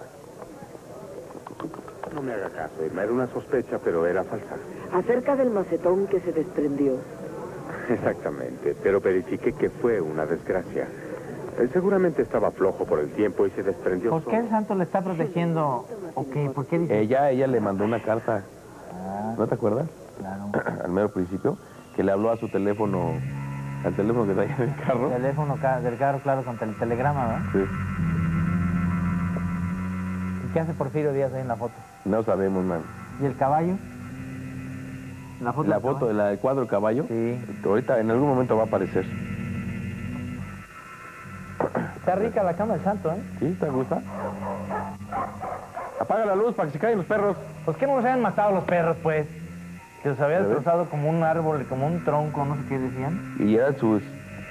No me haga caso, Irma. Era una sospecha, pero era falsa. Acerca del macetón que se desprendió. Exactamente, pero verifiqué que fue una desgracia. Seguramente estaba flojo por el tiempo y se desprendió. ¿Por qué el santo le está protegiendo? ¿O qué? ¿Por qué dice? Ella le mandó una carta. ¿No te acuerdas? Claro. Al mero principio, que le habló a su teléfono, al teléfono que traía en el carro. El teléfono del carro, claro, con el telegrama, ¿verdad? Sí. ¿Y qué hace Porfirio Díaz ahí en la foto? No sabemos, man. ¿Y el caballo? La foto del cuadro del caballo. Sí. Ahorita en algún momento va a aparecer. Está rica la cama del santo, ¿eh? ¿Sí? ¿Te gusta? Apaga la luz para que se caigan los perros. ¿Por qué no los habían matado los perros, pues? Que los había destrozado como un árbol, como un tronco, no sé qué decían. Y eran sus...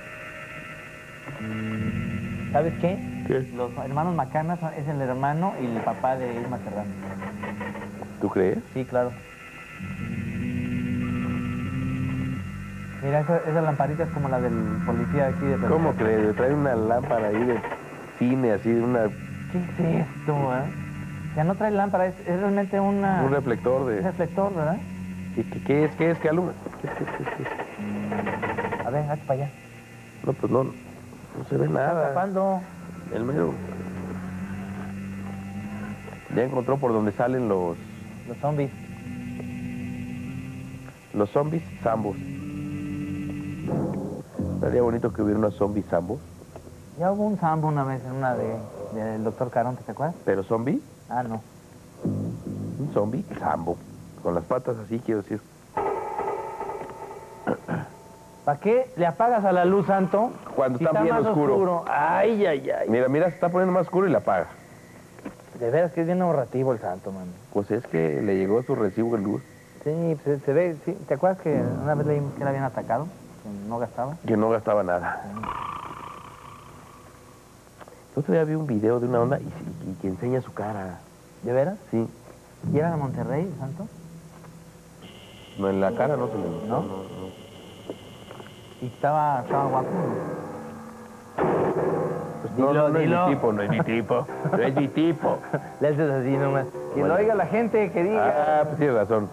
¿Sabes qué? ¿Qué? Los hermanos Macanas es el hermano y el papá de Irma Serrano. ¿Tú crees? Sí, claro. Mira, esa lamparita es como la del policía aquí de... ¿Cómo crees? Trae una lámpara ahí de cine, así de una... ¿Qué es esto, O sea, no trae lámpara, es realmente una... Un reflector de... Un reflector, ¿verdad? ¿Qué es? ¿Qué alumbra? ¿Qué? A ver, hazte para allá. No, pues no se ve nada. Está tapando. El mero. Ya encontró por donde salen los... Los zombies. Los zombies zambos. Sería bonito que hubiera unos zombies zambos. Ya hubo un zambo una vez en una del doctor Caronte, ¿te acuerdas? ¿Pero zombie? Ah, no. Un zombie zambo. Con las patas así, quiero decir. ¿Para qué le apagas a la luz, santo? Cuando si está bien más oscuro. Ay, ay, ay. Mira, se está poniendo más oscuro y la apaga. De veras que es bien ahorrativo el santo, man. Pues es que le llegó su recibo de luz. Sí, se ve, sí. ¿Te acuerdas que una vez leímos que la habían atacado? Que no gastaba. Que no gastaba nada. El otro día vi un video de una onda y que enseña su cara. ¿De veras? Sí. ¿Y era de Monterrey, el santo? No, en la cara no se le notó. ¿No? ¿Y estaba guapo? Pues no es mi tipo, no es mi tipo. No es mi tipo. Le haces así nomás. Que lo oiga la gente, que diga. Ah, pues tienes razón.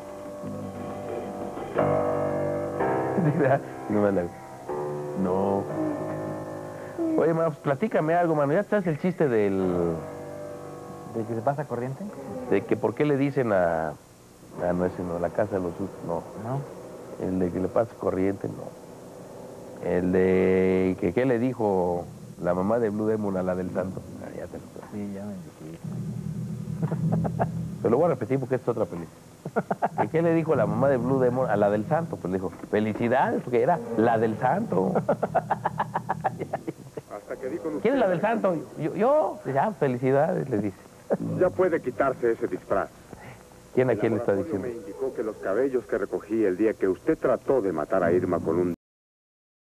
No. Oye, mano, pues platícame algo, mano. ¿Ya sabes el chiste del... ¿De que se pasa corriente? De que por qué le dicen a... Ah, no, ese no, la casa de los sustos, no. ¿No? El de que le pasa corriente, no. El de que qué le dijo la mamá de Blue Demon a la del santo. Ah, ya te lo sé. Sí, ya me dijiste. Te lo voy a repetir porque es otra película. ¿Y qué le dijo la mamá de Blue Demon a la del santo? Pues le dijo, felicidades, porque era la del santo. Hasta que di con usted. ¿Quién es la del santo? Yo, ya, felicidades, le dice. Ya puede quitarse ese disfraz. ¿Quién a quién le está diciendo? Me indicó que los cabellos que recogí el día que usted trató de matar a Irma con un